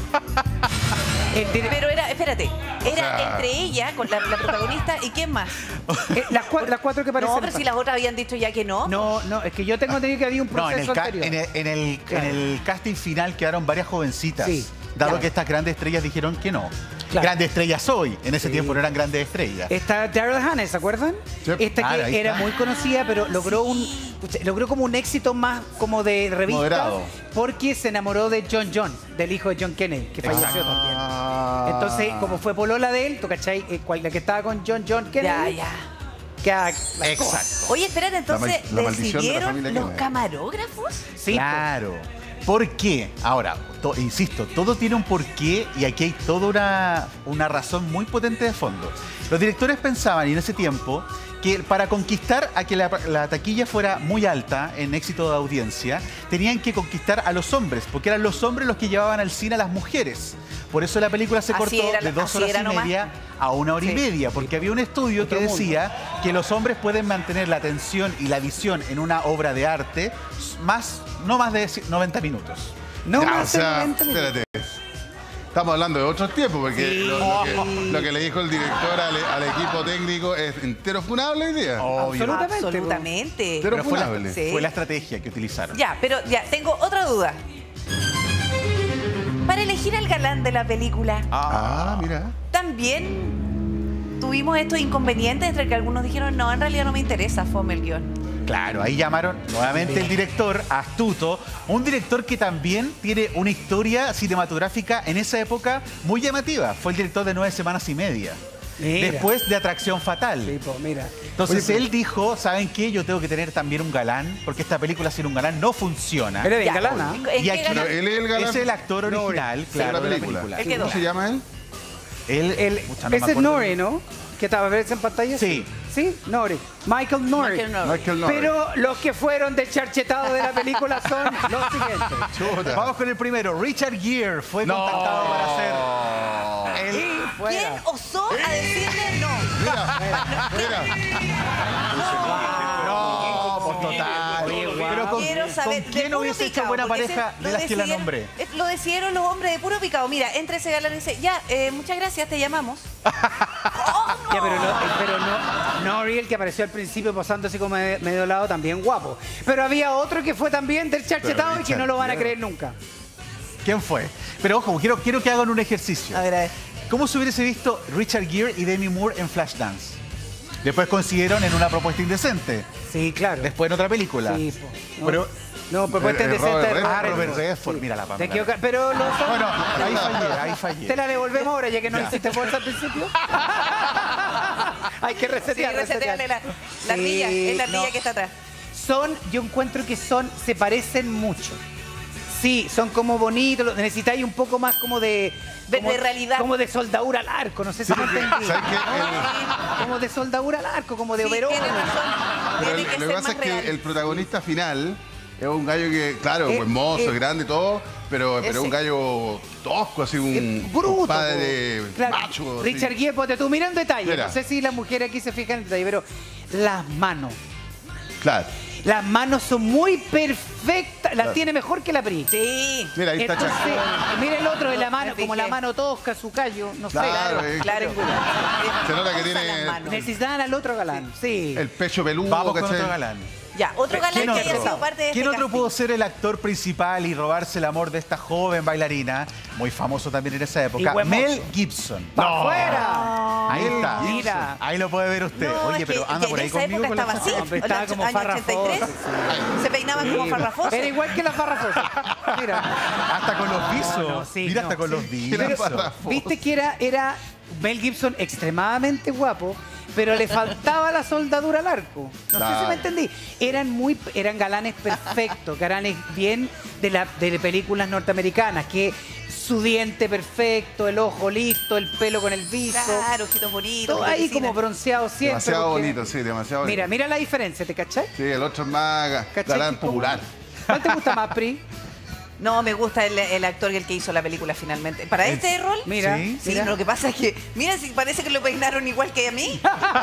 El dire- Pero era, espérate, era sea- entre ella, con la, la protagonista, y quién más. eh, las, cua- las cuatro que aparecen. No, pero si las otras habían dicho ya que no. No, no, es que yo tengo entendido que había un No, en proceso el, ca- anterior. en, el, en, el, Claro. en el casting final quedaron varias jovencitas. Sí, Dado claro. que estas grandes estrellas dijeron que no. Claro. Grandes estrellas hoy. En ese Sí. tiempo no eran grandes estrellas. Está Daryl Hannah, ¿se acuerdan? Sí. Esta Claro, que ahí era está. muy conocida, pero logró un pucha, logró como un éxito más como de revista. Moderado. Porque se enamoró de John John, del hijo de John Kennedy, que falleció Exacto. también. Ah. Entonces, como fue polola de él, ¿tú cachai? Eh, cual- La que estaba con John John Ya, Kennedy. ya. Que a- la- Exacto. Oye, espérate, entonces, mal- la maldición de la ¿decidieron familia los Kennedy. camarógrafos? Sí, Claro. ¿Por qué? Ahora, to- insisto, todo tiene un porqué y aquí hay toda una, una razón muy potente de fondo. Los directores pensaban, y en ese tiempo, que para conquistar a que la, la taquilla fuera muy alta en éxito de audiencia, tenían que conquistar a los hombres, porque eran los hombres los que llevaban al cine a las mujeres. Por eso la película se Así cortó era- de dos así horas era y nomás. media a una hora Sí. y media, porque había un estudio que Otro mundo. decía que los hombres pueden mantener la atención y la visión en una obra de arte más, no más de noventa minutos. No Ya, más o sea, de noventa minutos. espérate. Estamos hablando de otros tiempos, porque Sí. lo, lo que, lo que le dijo el director al, al equipo técnico es entero funable hoy día. Obvio. Absolutamente. Absolutamente. Pero Pero fue la, funable. Sí. fue la estrategia que utilizaron. Ya, pero ya, tengo otra duda. Para elegir al galán de la película, Ah, mira. también tuvimos estos inconvenientes entre que algunos dijeron, no, en realidad no me interesa, fome el guión. Claro, ahí llamaron nuevamente el director, astuto, un director que también tiene una historia cinematográfica en esa época muy llamativa. Fue el director de Nueve Semanas y Media. Mira. Después de Atracción Fatal. Sí, pues, mira. Entonces Oye, él dijo, ¿saben qué? Yo tengo que tener también un galán, porque esta película sin un galán no funciona. Era bien Ya, galana. ¿en Y qué aquí galán? Pero él es el galán. es el actor original, de claro, la de la película. película. Es que ¿Cómo dos. se llama él? Él, El, pucha, no me ese es acuerdo. Nori, ¿no? Que estaba ves en pantalla. Sí. Sí, Nori. Michael Nori. Michael Nori. Michael Nori. Pero los que fueron descharchetados de la película son los siguientes. Chuta. Vamos con el primero. Richard Gere fue No. contactado para hacer el... Y fuera. ¿Quién osó a decirle no? Mira, mira. No, pues total. Oye, guau. Pero con, Quiero saber. ¿con de quién puro hubiese hecho picado, buena porque pareja ese de lo las que la decidieron- nombré? eh, Lo decidieron los hombres de puro picado. Mira, entre ese galán y dice, ya, eh, muchas gracias, te llamamos. Oh, Ya, pero, no, pero no, no Ariel, que apareció al principio posando así como medio, medio lado, también guapo. Pero había otro que fue también del charchetado y que no lo van a creer nunca. ¿Quién fue? Pero ojo, quiero, quiero que hagan un ejercicio. A ver, a ver. ¿Cómo se hubiese visto Richard Gere y Demi Moore en Flashdance? Después consiguieron en Una propuesta indecente. Sí, claro. Después en otra película. Sí, po. No, Pero, no, propuesta Eh, eh, indecente. Robert ah, Redford. Robert Redford, mira la Te Pamela. equivocas, pero los otros- Bueno, ahí fallé, ahí fallé. Te la devolvemos ahora, ya que no Ya. hiciste fuerza al principio. Hay que Sí, resetear, resetear. reseteale la, la Sí, ardilla, es la ardilla no. que está atrás. Son, yo encuentro que son, se parecen mucho. Sí, son como bonitos, lo- necesitáis un poco más como de... De- como- de realidad. Como de soldadura al arco, no sé si me entendí. ¿Sabes qué? ¿No? Como de soldadura al arco, como de Sí, overol. tiene razón. Pero Tiene que lo ser que pasa más es que real. el protagonista final es un gallo que, claro, Eh, pues mozo, eh, grande y todo, pero, pero es un ese. gallo tosco, así, un, Eh, bruto, un padre po. Claro, macho. así. Richard Gere, ponte tú, mira un detalle. Mira. No sé si las mujeres aquí se fijan en el detalle, pero las manos. Claro. Las manos son muy perfectas. Las tiene mejor que la Pri. Sí. Mira, ahí está Entonces, Chaco. mira el otro de la mano, Me como fijé. la mano tosca, su callo, no Claro, sé. eh. Claro. Se nota que Usa tiene las manos. Necesitaban al otro galán, sí. El pecho peludo, Vamos con ¿cachai? otro galán. Ya, otro galán ¿Quién que haya otro? sido parte de ¿Quién este otro casting? pudo ser el actor principal y robarse el amor de esta joven bailarina? Muy famoso también en esa Y época. buen Mel mozo. Gibson. ¡Pa' afuera! Ahí está. Mira. Ahí lo puede ver usted. No, Oye, es que- pero anda que por en ahí esa conmigo época con la estaba así. Hombre, estaba en el como año farrafoso, ochenta y tres. Se peinaban como farrafosos. Era igual que la farrafosa. Mira. Hasta con los visos. No, no, sí, Mira, no, hasta con sí. los visos. Era farrafoso. Viste que era, era Mel Gibson extremadamente guapo, pero le faltaba la soldadura al arco. No sé si Claro. me entendí. Eran muy, eran galanes perfectos, galanes bien de, la, de películas norteamericanas, que su diente perfecto, el ojo listo, el pelo con el viso. Claro, ojitos bonitos. Todo ahí pelicina. como bronceado siempre. Demasiado porque- bonito, sí, demasiado bonito. Mira, mira la diferencia, ¿te cachai? Sí, el otro es más ga- ¿Cachai? galán Que como- popular. ¿Cuál te gusta más, Pri? No, me gusta el, el actor el que hizo la película finalmente. ¿Para este rol? Mira, Sí, Sí, mira. no, lo que pasa es que, mira, si parece que lo peinaron igual que a mí.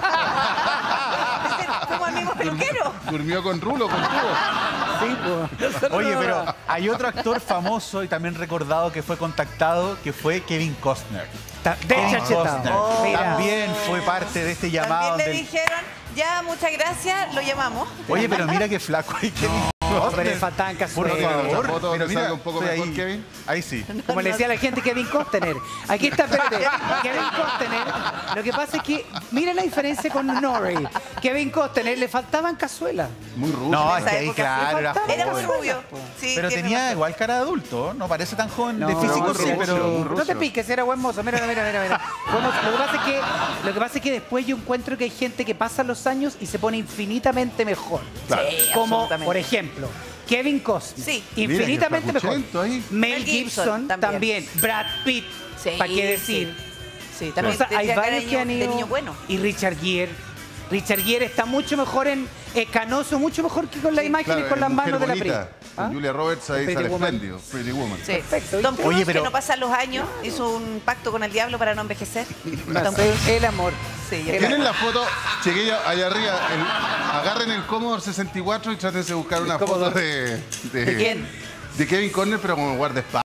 Como al mismo peluquero. Durmió con rulo, con tubo. Sí, pues. Oye, pero hay otro actor famoso y también recordado que fue contactado, que fue Kevin Costner. Ta- De Kevin chachetado. Costner. Oh. Mira. También fue parte de este llamado. También le del- dijeron, ya, muchas gracias, lo llamamos. Oye, pero mira qué flaco hay Kevin No, Costner. pero le faltaban Por cazuelas. tiene otra favor, foto pero que mira, salga un poco estoy mejor, ahí. Kevin. Ahí sí. Como le decía la gente, Kevin Costner. Aquí está, espérate. Kevin Costner. Lo que pasa es que, mira la diferencia con Nori. Kevin Costner le faltaban cazuelas. Muy ruso. No, En es esa que ahí, época claro, sí era faltaba. Era muy joven. rubio. Sí, Pero tiene tenía razón. igual cara de adulto, no parece tan joven de No, físico, muy sí, ruso, pero... muy ruso. No te piques, era buen mozo. Mira, mira, mira, mira. Buen mozo. Lo que pasa es que, lo que pasa es que después yo encuentro que hay gente que pasa los años y se pone infinitamente mejor. Claro. Sí, Como, absolutamente. por ejemplo, Kevin Costner. Sí. Infinitamente Mira que mejor. flacuchento ahí. Mel Mel Gibson, Gibson también. también. Brad Pitt. Sí, ¿Para qué decir? Sí, sí, también O sea, hay tenía cara varios de que han niño- ido. de niño bueno. Y Richard Gere. Richard Gere está mucho mejor en eh, canoso, mucho mejor que con la imagen Claro, y con en las Mujer manos de la Bonita. Pri. Con ¿Ah? Julia Roberts ahí Pretty sale Woman. espléndido. Pretty Woman. Sí. Perfecto. Tom Cruise, Oye, pero- que no pasan los años, hizo un pacto con el diablo para no envejecer. No Tom sé, Cruise. el amor. Sí, El el- ¿Tienen la foto? Chiquillos, allá arriba. el- agarren el Commodore sesenta y cuatro y traten de buscar una foto Commodore. de, de, ¿De quién? de Kevin Costner, pero como guardaespaldas.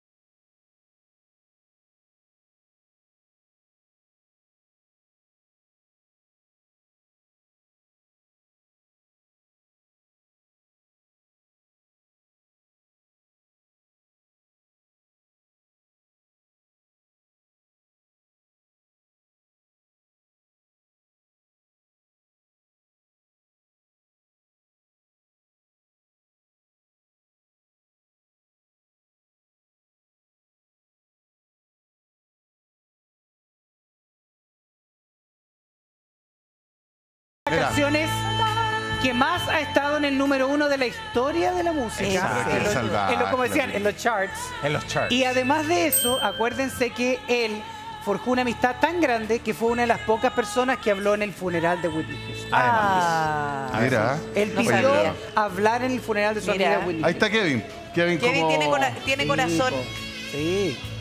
canciones que más ha estado en el número uno de la historia de la música. Exacto. En, los- Salvaje, en lo- como decían, la en los charts. En los charts. Y además de eso, acuérdense que él forjó una amistad tan grande que fue una de las pocas personas que habló en el funeral de Whitney Houston. Ah. Mira. Él no pidió sabía. hablar en el funeral de su Mira. amiga Whitney Ahí está Kevin. Kevin, Kevin como... tiene, cora- tiene Sí, corazón. po. Sí.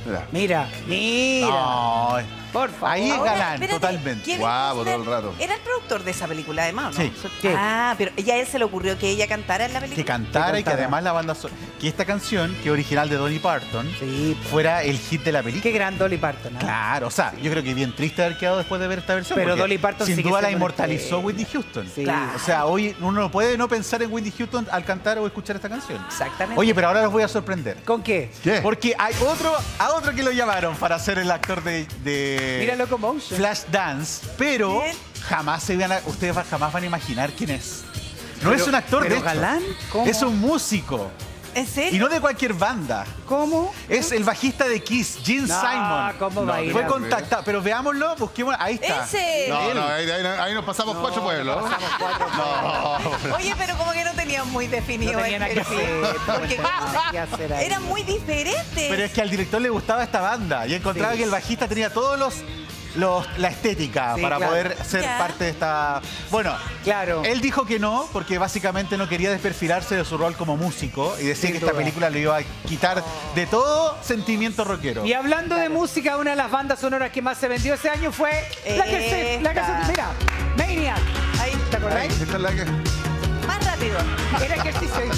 Mira. Mira, mira. No, Por favor. ahí es Ahora, galán, espérate, totalmente. Kevin Guapo Costner todo el rato. Era el productor de esa película, además, ¿o ¿no? Sí. ¿Qué? Ah, pero ya a él se le ocurrió que ella cantara en la película. Que cantara Que y que cantara. además la banda sonora. Que esta canción, que es original de Dolly Parton, Sí. fuera el hit de la película. Qué gran Dolly Parton. ¿eh? Claro, o sea, yo creo que bien triste haber quedado después de ver esta versión. Pero porque Dolly Parton sin sigue duda la siendo inmortalizó una Whitney Houston. Sí. O sea, hoy uno no puede no pensar en Whitney Houston al cantar o escuchar esta canción. Exactamente. Oye, pero ahora los voy a sorprender. ¿Con qué? ¿Qué? Porque hay otro, a otro que lo llamaron para ser el actor de, de Mira Locomotion. Flashdance, pero Bien. jamás se van a, ustedes va- jamás van a imaginar quién es. No Pero- es un actor, pero de hecho. galán, ¿cómo? Es un músico. ¿En serio? Y no de cualquier banda. ¿Cómo? Es el bajista de Kiss, Gene No, Simon. ¿cómo va a ir Fue a- contactado, pero veámoslo, busquemos, ahí está. ¡Ese! No, Él. no, ahí, ahí- ahí nos pasamos cuatro pueblos. No. Oye, pero como que no tenían muy definido No tenía el nada que perfil. hacer. Porque No tenía nada que hacer ahí. eran muy diferentes. Pero es que al director le gustaba esta banda y encontraba Sí. que el bajista tenía todos los, los la estética Sí, para claro. poder ser Ya. parte de esta. Bueno, Claro. él dijo que no, porque básicamente no quería desperfilarse de su rol como músico y decía Sin que esta duda. película le iba a quitar de todo sentimiento rockero. Y hablando de música, una de las bandas sonoras que más se vendió ese año fue la que se, la que se, Esta. mira, Maniac. Ahí, ¿Te acordás? Esta es la que... más rápido. Era que sí se...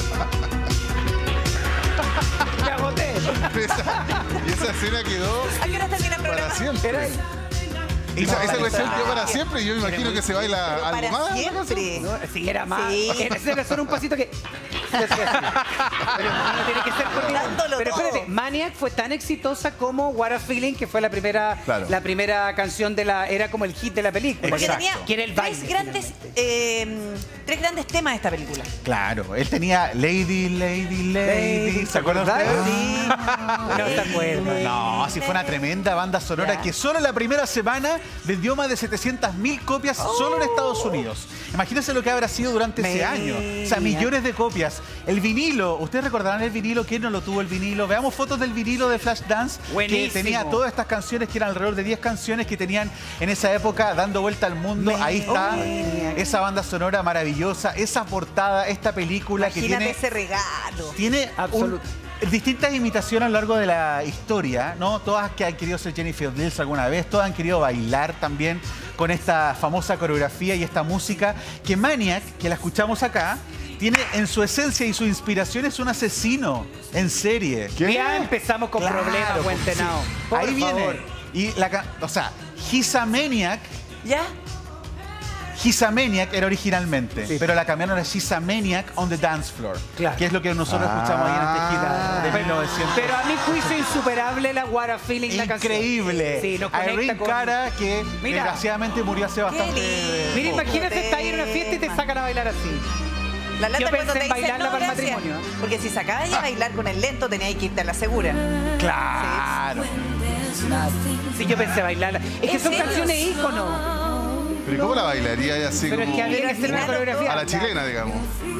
Me agoté. Esa- y esa escena quedó ¿A qué hora termina el programa? para siempre. Era ahí. Esa, esa No, cuestión para quedó para siempre y yo me imagino que se baila Pero algo para más. siempre. No, sí, era más. Sí. Era, era solo un pasito que. Pero no tiene que ser coordinado. Dándolo Pero espérate, todo. Maniac fue tan exitosa como What a Feeling, que fue la primera, Claro. la primera canción de la. Era como el hit de la película. Porque Exacto. tenía Que era el tres, baile, grandes, eh, tres grandes temas de esta película. Claro, él tenía Lady, Lady, Lady. ¿Se acuerdan acordás? ustedes? Sí. No te acuerdas. No, sí fue una tremenda banda sonora Ya. que solo la primera semana vendió más de setecientas mil copias solo en Estados Unidos. Imagínense lo que habrá sido durante ese Mira. año. O sea, millones de copias. El vinilo, ¿ustedes recordarán el vinilo? ¿Quién no lo tuvo el vinilo? Veamos fotos del vinilo de Flashdance, que Buenísimo. tenía todas estas canciones, que eran alrededor de diez canciones que tenían en esa época dando vuelta al mundo. Ahí está, esa banda sonora maravillosa, esa portada, esta película que Imagínate tiene... ese regalo. Tiene un- Absolut- distintas imitaciones a lo largo de la historia, ¿no? Todas que han querido ser Jennifer Lopez alguna vez, todas han querido bailar también con esta famosa coreografía y esta música que Maniac, que la escuchamos acá, tiene en su esencia y su inspiración es un asesino en serie. ¿Qué? Ya empezamos con Claro, problemas, Buentenao. sí. Por Ahí viene. favor. Y la, ca- o sea, He's a Maniac, ¿Ya? He's a Maniac era originalmente, Sí. pero la cambiaron a She's a Maniac on the Dance Floor, Claro. que es lo que nosotros Ah. escuchamos ahí en este hit de Pero, mil novecientos. pero a mi juicio insuperable la What a Feeling, la canción. Increíble. Sí, nos conecta Irene con... Cara, que Mira. desgraciadamente murió hace bastante. lindo. Mira, poco. imagínate estar ahí en una fiesta y te sacan a bailar así. La lata Yo cuando pensé te en dicen bailarla no, para el gracias. matrimonio, ¿eh? Porque si sacabas a bailar con el lento, tenías que irte a la segura. Claro. Sí, yo pensé bailarla. Es que ¿En son serio? canciones ícono. Pero ¿y cómo la bailaría ella así Pero es como que había que hacer una Pero coreografía. a la chilena, digamos?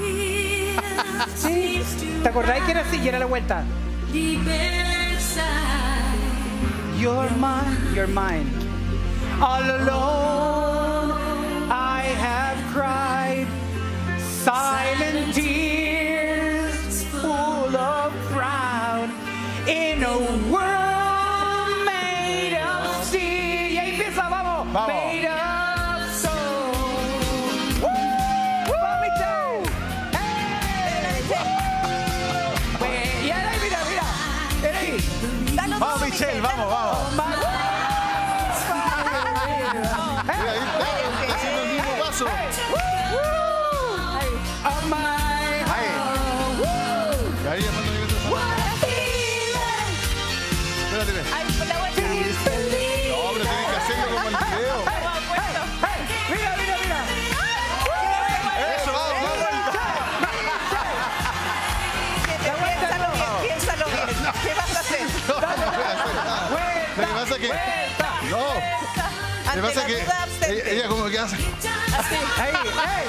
Sí. ¿Te acordás que era así y era la vuelta? You're mine, you're mine. All alone, I have cried silent tears full of frown in a world made of steel. Y ahí empieza, vamos. Vamos. Made of stone. Woo! ¡Vamos, Michelle! ¡Hey! Y ahora, mira, mira. Era ahí. Dalo Vamos, todo, Michelle, Michelle, vamos, vamos. Mira, ahí está, está haciendo el mismo paso. On my Ahí. Y ahí llamando a Espérate, ve. Ay, la vuelta. No, pero tienes que hacerlo como el video. Mira, mira, mira. Eso, vamos, vamos. Piénsalo bien, piénsalo bien. ¿Qué vas a hacer? No, no voy a hacer nada. Lo que pasa es que... No, lo Ante que pasa la es que duda, abstente. ella, ella como que hace... Así. Ahí, hey,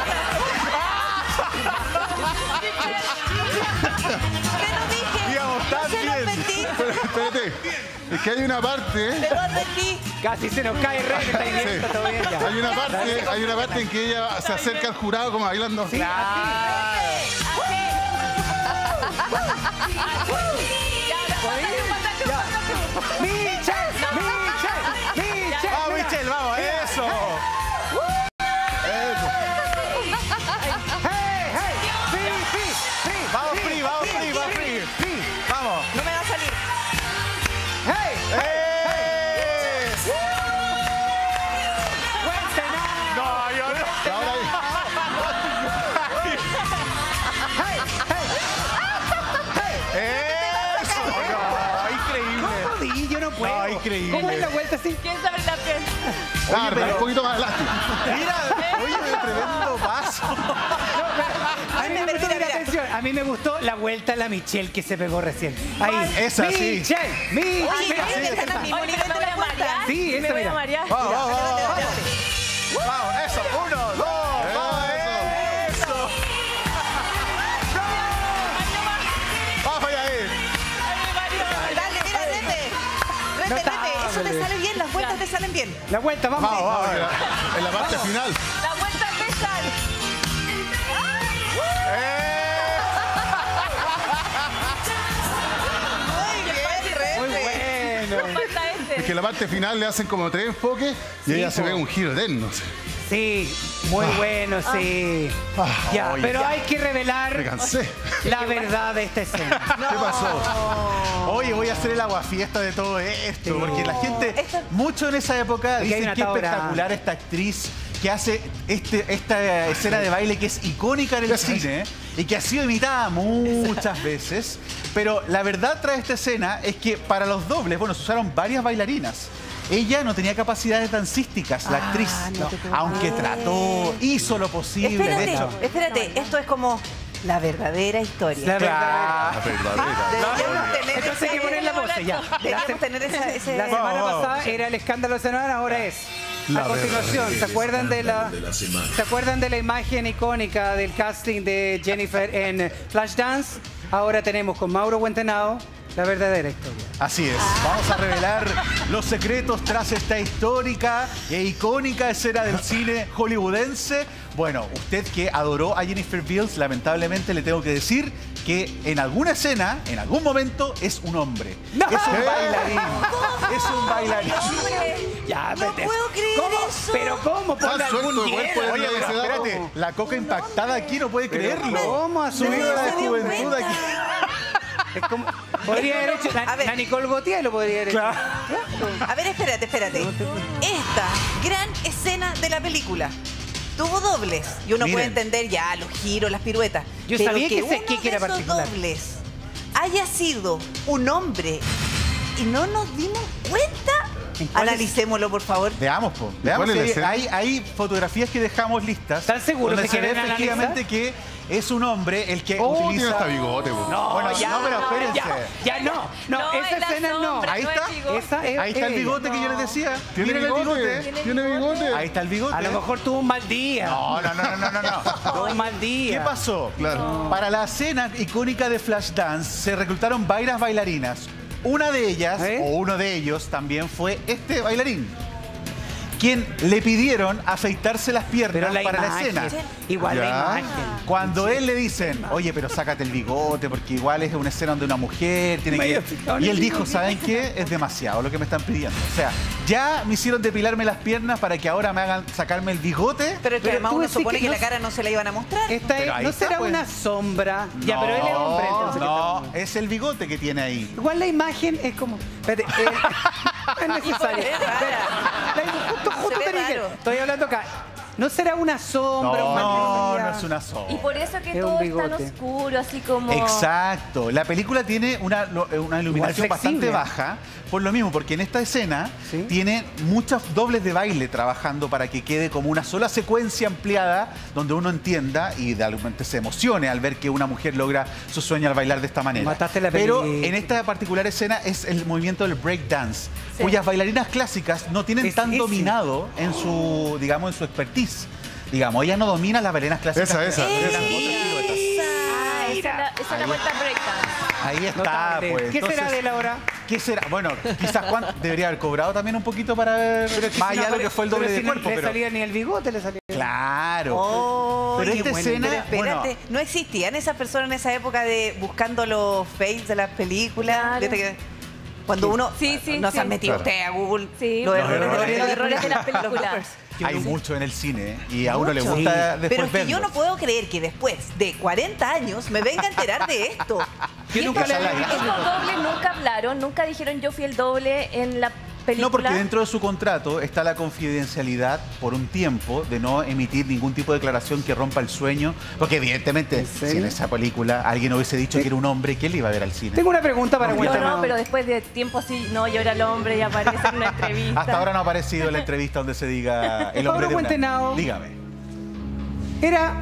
Te lo dije. Íbamos tan No se lo bien. advertí. Pero espérate, es que hay una parte... Te lo advertí. casi se nos cae re, que está Sí. bien, todo bien ya. Hay una parte, hay una parte en que ella se acerca al jurado como bailando. Sí, así. Michelle, Michelle, Michelle. Vamos, Michelle, vamos, eso. Hey, hey, free, free, free. Vamos, Pri, vamos, Pri, vamos, Pri. Free. Vamos. No me va a salir. Hey, ¡Eh! Cuéntenos. No, yo no. Hey, hey. ¡Eso! No, increíble. ¿Cómo di? Yo no puedo. No, increíble. ¿Cómo es la vuelta así? ¿Quién sabe la piel? Claro, pero un poquito más elástico. Mira, oye, tremendo paso. A mí, me Mira, gustó, mira, mira, mira. atención, a mí me gustó la vuelta a la Michelle que se pegó recién. Ahí. Esa, sí. Michelle, Michelle. Oye, creo que están al mismo Oye, nivel me de voy la a vuelta. marear. Sí, Me esa, voy mira. a marear. Vamos, vamos, Dale, vamos. dale, dale. Vamos, eso. Uno, dos, vamos, eso. Vamos allá ahí. Dale, mira, rete. Rete, No está, rete. Eso te dale. sale bien, las vueltas te salen bien. La vuelta, vamos. Vamos, vamos. En la, en la parte final. La vuelta especial. Muy bien, Muy rete. bueno. Falta este. Es que en la parte final le hacen como tres enfoques y Sí, ella se po. ve un giro eterno. Sí, muy bueno, sí. Ah, Ya, oye, pero ya. hay que me revelar cansé. la verdad de esta escena. ¿Qué pasó? Oye, voy a hacer el aguafiesta de todo esto, Sí. porque la gente, Esto- mucho en esa época, Porque hay dicen una que es tabla. espectacular esta actriz que hace este, esta escena de baile que es icónica en el Esa es. cine y que ha sido imitada muchas veces. Pero la verdad tras esta escena es que para los dobles, bueno, se usaron varias bailarinas. Ella no tenía capacidades dancísticas, la Ah, actriz, no te puedo aunque creer. trató, hizo lo posible. de Espérate, hecho. espérate. Esto es como la verdadera historia. La verdad. La verdadera. Deberíamos tener Entonces hay que poner la voz ya. La, Deberíamos tener esa, ese... la semana Vamos, pasada era el escándalo de semana, ahora es. La A continuación, ¿se acuerdan de la, ¿se acuerdan de la imagen icónica del casting de Jennifer en Flashdance? Ahora tenemos con Mauro Huentenao la verdadera historia. Así es, vamos a revelar los secretos tras esta histórica e icónica escena del cine hollywoodense. Bueno, usted que adoró a Jennifer Beals, lamentablemente le tengo que decir que en alguna escena, en algún momento, es un hombre. No. Es un ¿Qué? bailarín. Es un bailarín. Ya, No vete. puedo creer ¿Cómo? eso. ¿Pero cómo? Tan Ponle suelto algún igual hielo. puede- Oye, pero ese dato. espérate, la coca impactada aquí no puede creerlo. ¿Cómo ha subido Nadie la se dio juventud cuenta. aquí? Es como, podría haber hecho, la, A ver. la Nicole Gautier lo podría haber hecho. Claro. A ver, espérate, espérate. Esta gran escena de la película tuvo dobles. Y uno Miren. puede entender ya los giros, las piruetas. Yo pero sabía que ese uno kick de era esos particular. dobles haya sido un hombre y no nos dimos cuenta. ¿En cuál es? Analicémoslo, por favor. Veamos, po. Veamos ¿Cuál es la si escena? hay, hay fotografías que dejamos listas. ¿Están seguros donde que se ve quieren efectivamente analizar? que es un hombre el que Oh, tiene utiliza. hasta bigote, po. No, Bueno, ya, no, pero espérense. Ya, ya no. No, No, esa es la escena no. sombra, Ahí no está. es bigote. Esa es Ahí está el ella. bigote que yo les decía. ¿Tiene Miren el bigote? bigote. ¿Tiene bigote? Ahí está el bigote. A lo mejor tuvo un mal día. No, no, no, no, no, no, no. Tuvo un mal día. ¿Qué pasó? Claro. Para la escena icónica de Flashdance se reclutaron varias bailarinas. Una de ellas, ¿Eh? o uno de ellos, también fue este bailarín, quien le pidieron afeitarse las piernas Pero la para imagen, la escena. igual la Ya. imagen. Cuando él le dicen, oye, pero sácate el bigote porque igual es una escena donde una mujer tiene Me que... había fijado en Y el él dijo, bigote. ¿saben qué? Es demasiado lo que me están pidiendo. O sea, ya me hicieron depilarme las piernas para que ahora me hagan sacarme el bigote. Pero es que Pero además tú uno decís supone que que, no la cara no se la iban a mostrar. Esta Pero es- ahí no está, será pues. una sombra. Ya, pero él es hombre, entonces. ¿qué No, tal? es el bigote que tiene ahí. Igual la imagen es como. Espérate, eh, es necesario. Es rara. La- Justo, justo Se ve tenía que- raro. Estoy hablando acá. ¿No será una sombra? No, una no, línea? no es una sombra. Y por eso que Es un todo es tan bigote. oscuro, así como... Exacto. La película tiene una, lo- una iluminación Igual bastante flexible. baja, por lo mismo, porque en esta escena Sí. tiene muchos dobles de baile trabajando para que quede como una sola secuencia ampliada donde uno entienda y de repente se emocione al ver que una mujer logra su sueño al bailar de esta manera. Mataste la Pero película. en esta particular escena es el movimiento del breakdance, Sí. cuyas bailarinas clásicas no tienen Es tan ese. dominado en su, digamos, en su expertise. Digamos, ella no domina las bailarinas clásicas. Esa, esa, de las esa. otras piruetas. Ah, esa es la, esa es la vuelta breakdance. Ahí está, Notable. pues. ¿Qué será Entonces, de la hora? ¿Qué será? Bueno, quizás Juan debería haber cobrado también un poquito para ver más allá de lo que fue el doble Pero de si no cuerpo. le Pero, salía ni el bigote, le salía. claro. Oh, pero qué esta bueno. escena, Pero bueno, espérate, no existían esas personas en esa época de buscando los fails de las películas. Claro. Viste que- Cuando uno... Sí, sí, ¿No se sí. han metido Claro. usted a Google? Sí, Los los errores, errores, de, los errores de las películas. Hay mucho en el cine y a uno le Mucho. gusta Sí. después Pero es que yo verlos. no puedo creer que después de cuarenta años me venga a enterar de esto. Yo Y nunca esto- le había Estos dobles nunca hablaron, nunca dijeron yo fui el doble en la película. No, porque dentro de su contrato está la confidencialidad por un tiempo de no emitir ningún tipo de declaración que rompa el sueño. Porque evidentemente, ¿En serio? si en esa película alguien hubiese dicho que era un hombre, ¿quién le iba a ver al cine? Tengo una pregunta para No, Cuéntanos. no, pero después de tiempo así, no, yo era el hombre y aparece en una entrevista. Hasta ahora no ha aparecido en la entrevista donde se diga el hombre Pablo de una... Cuentenao. Dígame. ¿Era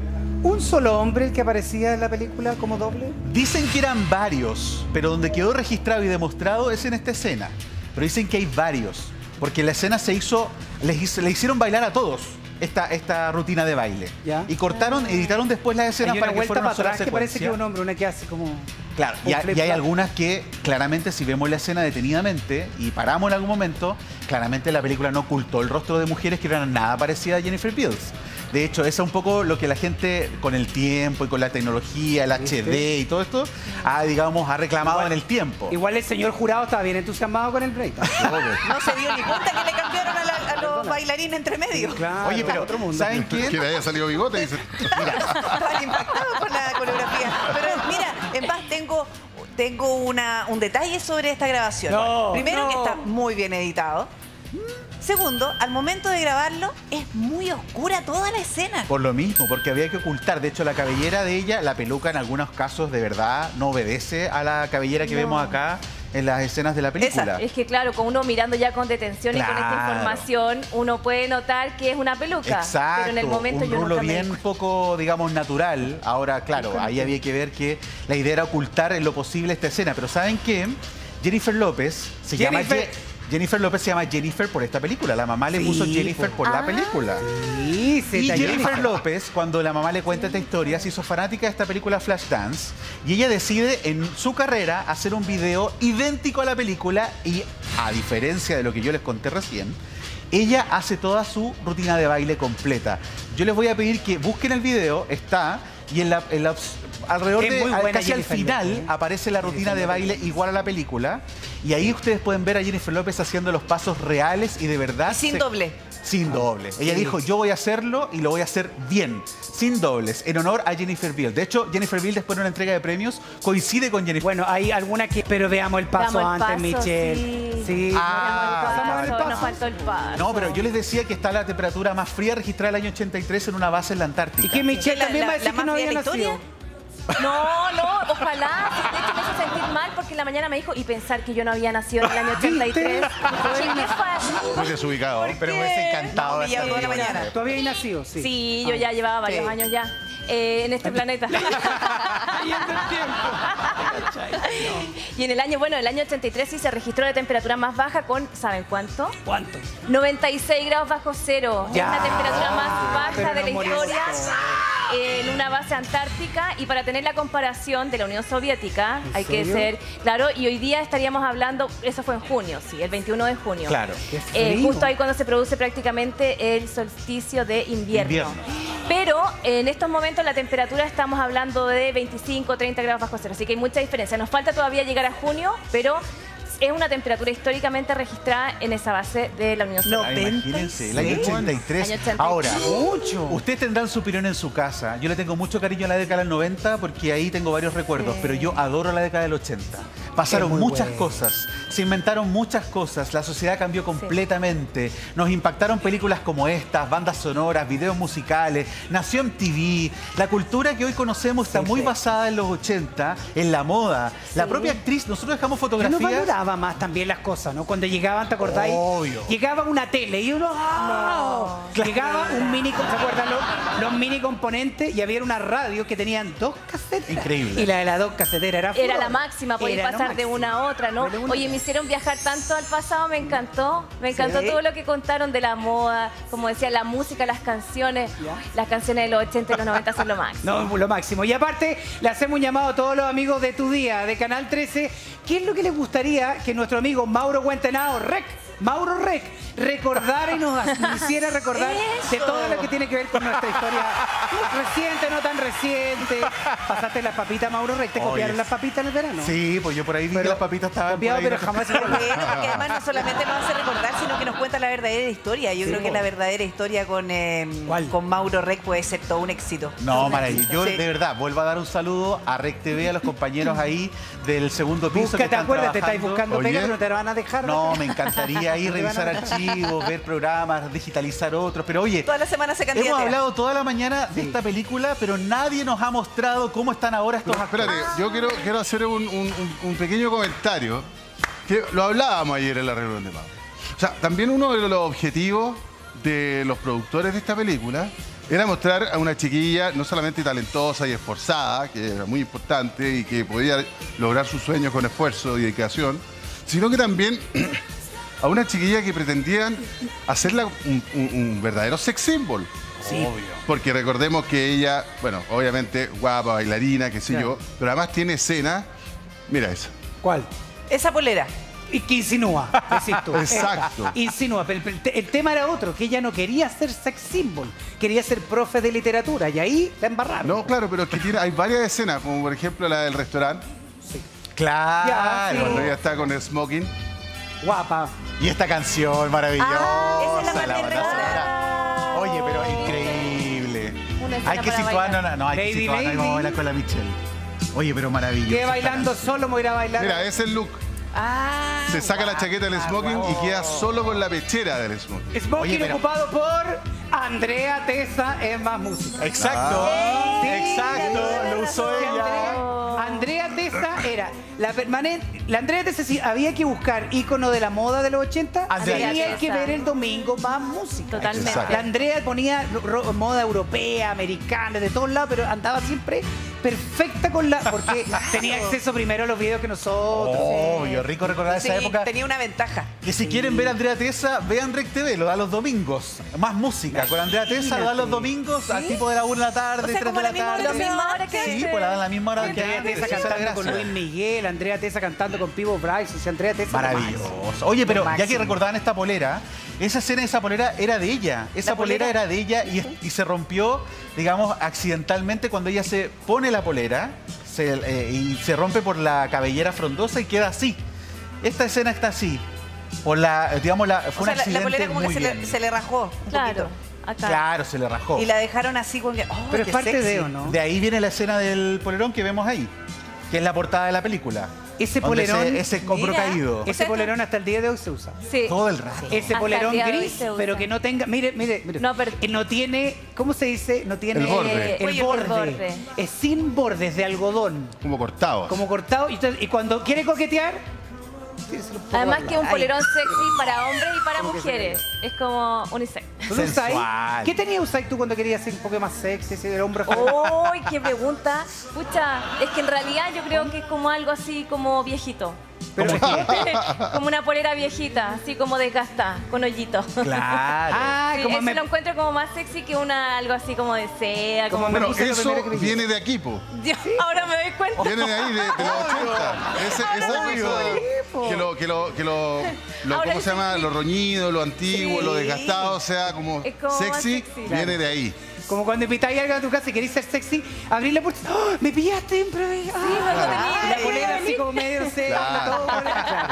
un solo hombre el que aparecía en la película como doble? Dicen que eran varios, pero donde quedó registrado y demostrado es en esta escena. Pero dicen que hay varios, porque la escena se hizo, les hice- le hicieron bailar a todos esta, esta rutina de baile. Ya. Y cortaron, editaron después las escenas Hay una para que vuelta fuera una para sola atrás que parece que secuencia. es un hombre, una que hace como... Claro, un y, hay- y hay flip-flop. algunas que claramente si vemos la escena detenidamente y paramos en algún momento, claramente la película no ocultó el rostro de mujeres que no eran nada parecidas a Jennifer Beals. De hecho, eso es un poco lo que la gente con el tiempo y con la tecnología, el H D y todo esto, ha, digamos, ha reclamado en el tiempo. Igual el señor jurado estaba bien entusiasmado con el break. No se dio ni cuenta que le cambiaron a, la- a los bailarines entre medio. Claro, Oye, pero otro mundo. ¿saben qué? Que le haya salido bigote, dice. Estaban impactados con la coreografía. Pero mira, en paz tengo, tengo una, un detalle sobre esta grabación. No, Primero no. que está muy bien editado. Segundo, al momento de grabarlo es muy oscura toda la escena. Por lo mismo, porque había que ocultar. De hecho, la cabellera de ella, la peluca en algunos casos de verdad no obedece a la cabellera que No. vemos acá en las escenas de la película. Es que claro, con uno mirando ya con detención y con esta Claro. información, uno puede notar que es una peluca. Exacto, Pero en el momento un yo rulo nunca me di bien poco, digamos, natural. Ahora, claro, ahí había que ver que la idea era ocultar en lo posible esta escena. Pero ¿saben qué? Jennifer López se llama... Jennifer. Je- Jennifer López se llama Jennifer por esta película. La mamá le Sí, puso Jennifer po. por la Ah. película. Sí, se Y talló. Jennifer López, cuando la mamá le cuenta esta historia, se hizo fanática de esta película Flashdance y ella decide en su carrera hacer un video idéntico a la película y, a diferencia de lo que yo les conté recién, ella hace toda su rutina de baile completa. Yo les voy a pedir que busquen el video, está, y en la, en la- alrededor Es de muy buena casi al Jennifer final López, ¿eh? aparece la rutina de baile igual a la película y ahí ustedes pueden ver a Jennifer López haciendo los pasos reales y de verdad... Sin se- doble. Sin doble. Ella dijo, yo voy a hacerlo y lo voy a hacer bien, sin dobles, en honor a Jennifer Beals. De hecho, Jennifer Beals después de una entrega de premios coincide con Jennifer. Bueno, hay alguna que... Pero veamos el paso Veamos el antes, paso, Michelle. sí. Ah, pasamos Pasó, el nos paso. faltó el paso. No, pero yo les decía que está la temperatura más fría registrada el año ochenta y tres en una base en la Antártica. Y que Michelle ¿La- también la- va a decir la que no más fría había de la historia? nacido. No, no, ojalá. De hecho, me hizo sentir mal porque en la mañana me dijo y pensar que yo no había nacido en el año ochenta y tres. Dije, ¿qué fue? Muy desubicado. Pero me hubiese encantado No, me esta llevo toda la película. mañana. ¿Tú habías nacido? Sí. Sí, yo ya llevaba varios Sí. años ya eh, en este planeta. Y entra el tiempo. Y en el año, bueno, el año ochenta y tres sí se registró la temperatura más baja con, ¿saben cuánto? ¿Cuánto? noventa y seis grados bajo cero. Ya. Es la temperatura más baja Pero de nos la morimos historia todos. en una base antártica. Y para tener la comparación de la Unión Soviética, ¿En hay que serio? ser claro. Y hoy día estaríamos hablando, eso fue en junio, sí, el veintiuno de junio. Claro. Qué Eh, frío. justo ahí cuando se produce prácticamente el solsticio de invierno. Invierno. Pero en estos momentos la temperatura estamos hablando de veinticinco, treinta grados bajo cero, así que hay mucha diferencia. Nos falta todavía llegar a junio, pero es una temperatura históricamente registrada en esa base de la Unión No, Soviética. Ah, imagínense, el año ¿Sí? ochenta y tres. Año ochenta y tres. Ahora, Mucho. ustedes tendrán su opinión en su casa. Yo le tengo mucho cariño a la década del noventa porque ahí tengo varios recuerdos, pero yo adoro la década del ochenta. Pasaron Es muy muchas buena. cosas, se inventaron muchas cosas, la sociedad cambió completamente, nos impactaron películas como estas, bandas sonoras, videos musicales, nació M T V, la cultura que hoy conocemos está muy basada en los ochenta, en la moda. La propia actriz, nosotros dejamos Yo no fotografías... valoraba más también las cosas, ¿no? Cuando llegaban, ¿te acordáis? Obvio. Llegaba una tele y uno... ¡ah! Llegaba un mini... ¿Se acuerdan los, los mini componentes? Y había una radio que tenían dos caseteras. Increíble. Y la de las dos caseteras era... Era furor. la máxima, podía Era lo pasar de máximo. una a otra, ¿no? Era una- Oye, me hicieron viajar tanto al pasado, me encantó. Me encantó ¿Sí? todo lo que contaron de la moda, como decía, la música, las canciones. Las canciones de los ochenta y los noventa son lo máximo. No, lo máximo. Y aparte, le hacemos un llamado a todos los amigos de Tu Día, de Canal trece. ¿Qué es lo que les gustaría que nuestro amigo Mauro Cuentenao, Rec, Mauro Rec, recordara y nos, nos hiciera recordar de Eso. todo lo que tiene que ver con nuestra historia Reciente, no tan reciente. Pasaste las papitas, Mauro Rey. ¿Te Oye, copiaron las papitas en el verano? Sí, pues yo por ahí vi que Pero las papitas estaban por copiado, ahí. pero jamás se Pero bueno, porque además no solamente nos hace recordar, sino que nos cuenta la verdadera historia. Yo creo que la verdadera historia con, eh, ¿Cuál? con Mauro Rec puede ser todo un éxito. No, maravilloso. Yo Sí. de verdad vuelvo a dar un saludo a Rec T V, a los compañeros ahí del segundo piso. Busca, que ¿te están acuerdas? Te estáis trabajando. buscando Oye. pega, pero no te la van a dejar. No, me encantaría ahí No te van a revisar dejar. archivos, ver programas, digitalizar otros. Pero oye, Toda la semana se candidatea. hemos hablado toda la mañana de esta película, pero nadie nos ha mostrado cómo están ahora estos No, actores. espérate, yo quiero, quiero hacer un, un- un- un pequeño comentario. Que lo hablábamos ayer en la reunión de Pablo. O sea, también uno de los objetivos de los productores de esta película era mostrar a una chiquilla no solamente talentosa y esforzada, que era muy importante y que podía lograr sus sueños con esfuerzo y dedicación, sino que también a una chiquilla que pretendían hacerla un, un- un verdadero sex symbol. Obvio. Porque recordemos que ella, bueno, obviamente guapa, bailarina, qué sé Claro. yo, pero además tiene escena. Mira eso. ¿Cuál? Esa polera. Y que insinúa, decís tú. Exacto. Eh, insinúa, pero el, el tema era otro, que ella no quería ser sex symbol, quería ser profe de literatura, y ahí la embarraron. No, claro, pero es que tiene, hay varias escenas, como por ejemplo la del restaurante, Claro. Ya, sí. cuando ella está con el smoking. Guapa. Y esta canción maravillosa. Ah, esa es la la parte banda rara. sonora. Oye, pero increíble. Una escena Hay que para situarnos, bailar. no, hay que Lady, situarnos y vamos a lady. bailar con la Michelle. Oye, pero maravilloso. Que bailando solo me voy a ir a bailar. Mira, ese es el look. Ah, Se saca la guau, chaqueta del guau, smoking guau. y queda solo con la pechera del smoking. Smoking Oye, pero- ocupado por Andrea Tesa en Más Música. Exacto. Sí, Exacto. sí, Lo usó sí, ella. Andrea, Andrea Tesa era la permanente. La Andrea Tesa, si había que buscar ícono de la moda de los ochenta, Andrea tenía Tesa. que ver el domingo Más Música. Totalmente. Exacto. La Andrea ponía ro- moda europea, americana, de todos lados, pero andaba siempre perfecta con la. Porque tenía acceso primero a los videos que nosotros. Obvio, rico recordar Sí, esa época. tenía una ventaja. Que si quieren ver a Andrea Tesa, vean Rec T V, lo da los domingos. Más música. Con Andrea Tesa lo da los domingos al tipo de la una de la tarde, O sea, tres como de la la misma tarde. hora La misma hora que Sí, este. pues la dan a la misma hora que Andrea antes. Tesa Esa es la cantando con gracia. Luis Miguel, Andrea Tesa cantando con Pivo Bryce, o sea, Andrea Tesa. lo máximo. Maravilloso. Oye, pero Lo ya que máximo. recordaban esta polera, esa escena de esa polera era de ella. Esa ¿La polera? polera? era de ella y, y se rompió, digamos, accidentalmente cuando ella se pone la polera se, eh, y se rompe por la cabellera frondosa y queda así. Esta escena está así. Por la, digamos, la, fue O sea, un la, la accidente polera como que muy se bien. le, se le rajó un Claro. poquito. Acá. Claro, se le rajó. Y la dejaron así con que. oh, Pero es qué parte sexy. de, ¿o no? De ahí viene la escena del polerón que vemos ahí, que es la portada de la película. Ese Donde polerón- Ese, ese hombro Mira. caído. Ese polerón hasta el día de hoy se usa. Sí. Todo el rato. Ese Hasta polerón el día de hoy gris, se usa. pero que no tenga, mire, mire, mire, No, pero- que no tiene, ¿cómo se dice? No tiene El borde. el Cuello borde. por borde. Es sin bordes de algodón, Como cortados. como cortado. Y, entonces- y cuando quiere coquetear, tíreselo un poco Además al que es un lado. polerón sexy para hombres y para Como que se mujeres. Es como unisex. ¿Tú lo usas? Sensual. ¿Qué tenías usar tú cuando querías ser un poco más sexy, ese del hombro? ¡Uy, qué pregunta! Pucha, es que en realidad yo creo que es como algo así como viejito. Pero es que- Como una polera viejita, así como desgastada, con hoyitos. Claro. Ah, Sí, como ese me... lo encuentro como más sexy que una algo así como de seda. Como Como me Bueno, puse lo eso primero que me viene de aquí, po. Dios, ahora me doy cuenta. Viene de ahí, de, de los ochenta. Ese, esa cosa que lo, que lo, que lo, lo- Ahora ¿cómo es se llama? sexy. Lo roñido, lo antiguo, Sí. lo desgastado, o sea, como, Es como más sexy, sexy. viene de ahí. Como cuando invitáis a alguien a tu casa y queréis ser sexy, abrir la puerta. ¡Oh, me pillaste en pre- Sí, ah, cuando tenía- y la polera así como medio sexy, Claro. todo polera, claro,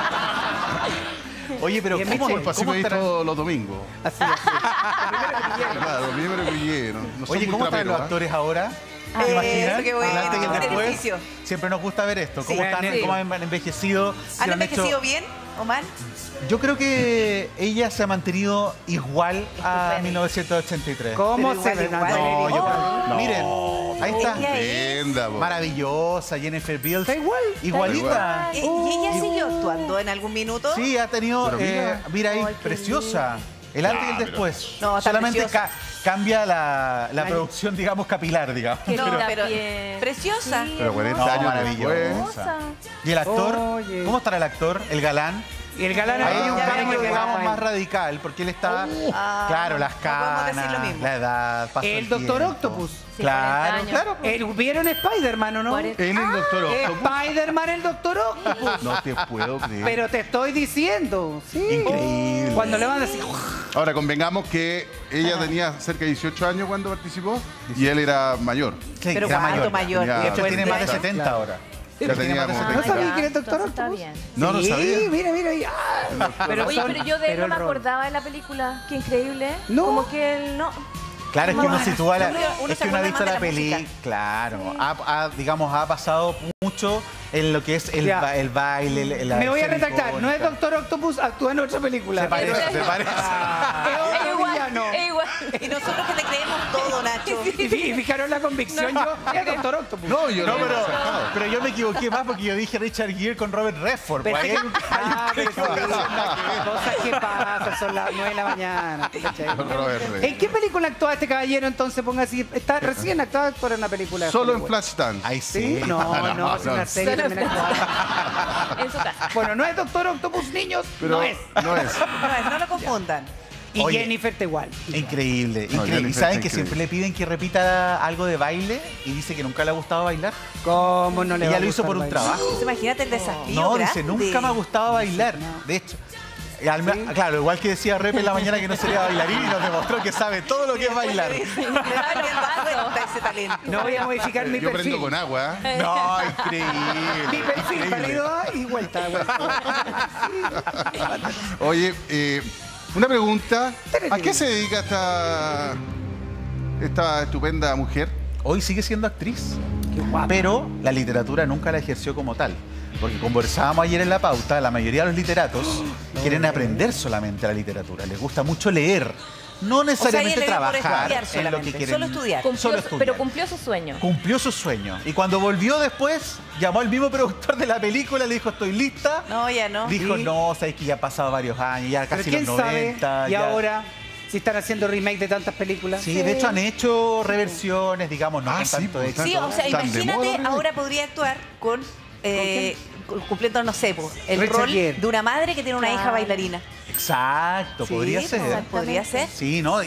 Oye, pero Y en ¿cómo, Michelle, Culpa, así cómo me estarán- todos los domingos. así, así. Claro, primero que pillé, no, no son Oye, muy ¿cómo están traperos, los ¿ah? actores ahora? Ah, ¿Se imaginan? eso, qué bueno. El antes y el Un después. beneficio. Siempre nos gusta ver esto. ¿Cómo, Sí. están, Sí. cómo han envejecido? Si ¿Han lo han hecho- envejecido bien o mal? Yo creo que ella se ha mantenido igual a Estupendo. mil novecientos ochenta y tres. ¿Cómo Pero se igual, ve? igual. No, yo Oh. creo- Miren, ahí está. Ella es- Linda, po. Maravillosa, Jennifer Beals. Está igual. Igualita. Eh, ¿Y ella siguió actuando en algún minuto? Sí, ha tenido. Pero mira. eh, mira ahí, Ay, qué preciosa. El antes y el Ya, después. No, está Solamente preciosa. ca- cambia la, la producción, digamos, capilar, digamos. Qué No, linda pero piel. preciosa. Sí, Pero cuarenta No, años maravillosa. después. ¿Y el actor? Oye. ¿Cómo estará el actor? El galán. Y el galán Ahí hay un ya cambio, vemos que digamos, guapa más él. radical, porque él está, Ah, claro, las no podemos decir lo canas, mismo. la edad, pasa El el Doctor tiempo. Octopus. Sí, Claro, cuarenta años. claro. El- ¿Vieron Spider-Man o no? cuarenta. Él es el doctor Octopus. Spider-Man, el Doctor Octopus. No te puedo creer. Pero te estoy diciendo, sí. Increíble. Cuando le van a decir, Ahora, convengamos que ella tenía cerca de dieciocho años cuando participó y él era mayor. Sí, Pero era ¿cuánto mayor? Tenía- De hecho, Después tiene de más de eso. setenta ahora. Ya Tiene tenía más de como ¿No setenta. sabía que era doctor Entonces está Octopus? bien. No, no Sí, sabía. mira, mira. ahí. Ah, Pero, oye, son- pero yo de él no el me rol. acordaba de la película. Qué increíble. No. Como que él no... Claro, es que uno sitúa la, Uno- uno es se que uno ha acuerda visto más de la la peli, música. claro, ha, ha, digamos, ha pasado mucho en lo que es el, Ya. ba- el baile, el- la Me voy a versión retractar. No es icónica. Doctor Octopus, actúa en otra película. Se parece, se parece. Ah, es Es otro igual, villano. es igual. Y nosotros que te creemos todo, Nacho. Y fi- y fijaron la convicción, yo es Doctor Octopus. No, yo No, no, pero, pero... pero yo me equivoqué más porque yo dije Richard Gere con Robert Redford. Pero pues ahí hay un- ah, pero hay un- sí, cosas que pasan, son las nueve de la mañana. ¿tú cachai? Robert Redford. ¿En qué película actúa este caballero entonces? Ponga así, está recién actuado por una película. de Solo en Hollywood. Flashdance. Ahí ¿Sí? sí. No, no, no, es una no. serie también actuada. En su casa. Bueno, no es Doctor Octopus, niños, Pero no es. no es. No, no lo confundan. Y Oye. Jennifer está igual. Increíble, No, increíble. Jennifer ¿Y saben está que increíble. siempre le piden que repita algo de baile y dice que nunca le ha gustado bailar? ¿Cómo no le va Ella a lo hizo gustar por un bailar? trabajo. Entonces, imagínate el desafío No, grande. dice, nunca me ha gustado bailar. De hecho, y al- claro, igual que decía Rep en la mañana que no sería bailarín y nos demostró que sabe todo lo que es bailar. Le da cuenta ese talento. No voy a modificar mi Yo perfil. prendo con agua. ¿eh? No, Mi increíble. perfil, increíble. barrido y vuelta. vuelta. Oye, eh, una pregunta. ¿A qué se dedica esta, esta estupenda mujer? Hoy sigue siendo actriz, Qué guapa. pero la literatura nunca la ejerció como tal. Porque conversábamos ayer en la pauta, la mayoría de los literatos quieren aprender solamente la literatura. Les gusta mucho leer, no O sea, necesariamente ella le dio por trabajar estudiar en lo que solamente, quieren. solo estudiar. Cumplió Solo su- estudiar. pero cumplió su sueño. Cumplió su sueño. Y cuando volvió después, llamó al mismo productor de la película, le dijo, estoy lista. No, ya no. Dijo, Y- no, sabes que ya han pasado varios años, ya Pero casi quién los sabe, noventa. y ya- ahora, si están haciendo remake de tantas películas. Sí, de hecho han hecho reversiones, digamos, no Ah, con sí, tanto pues, éxito. Sí, o sea, Tan de imagínate, moda, ahora podría actuar con, eh, cumpliendo, no sé, po, el Richard rol Gere. de una madre que tiene una hija Claro. bailarina. Exacto, Sí, podría pues, ser. podría ser. Sí, ¿no?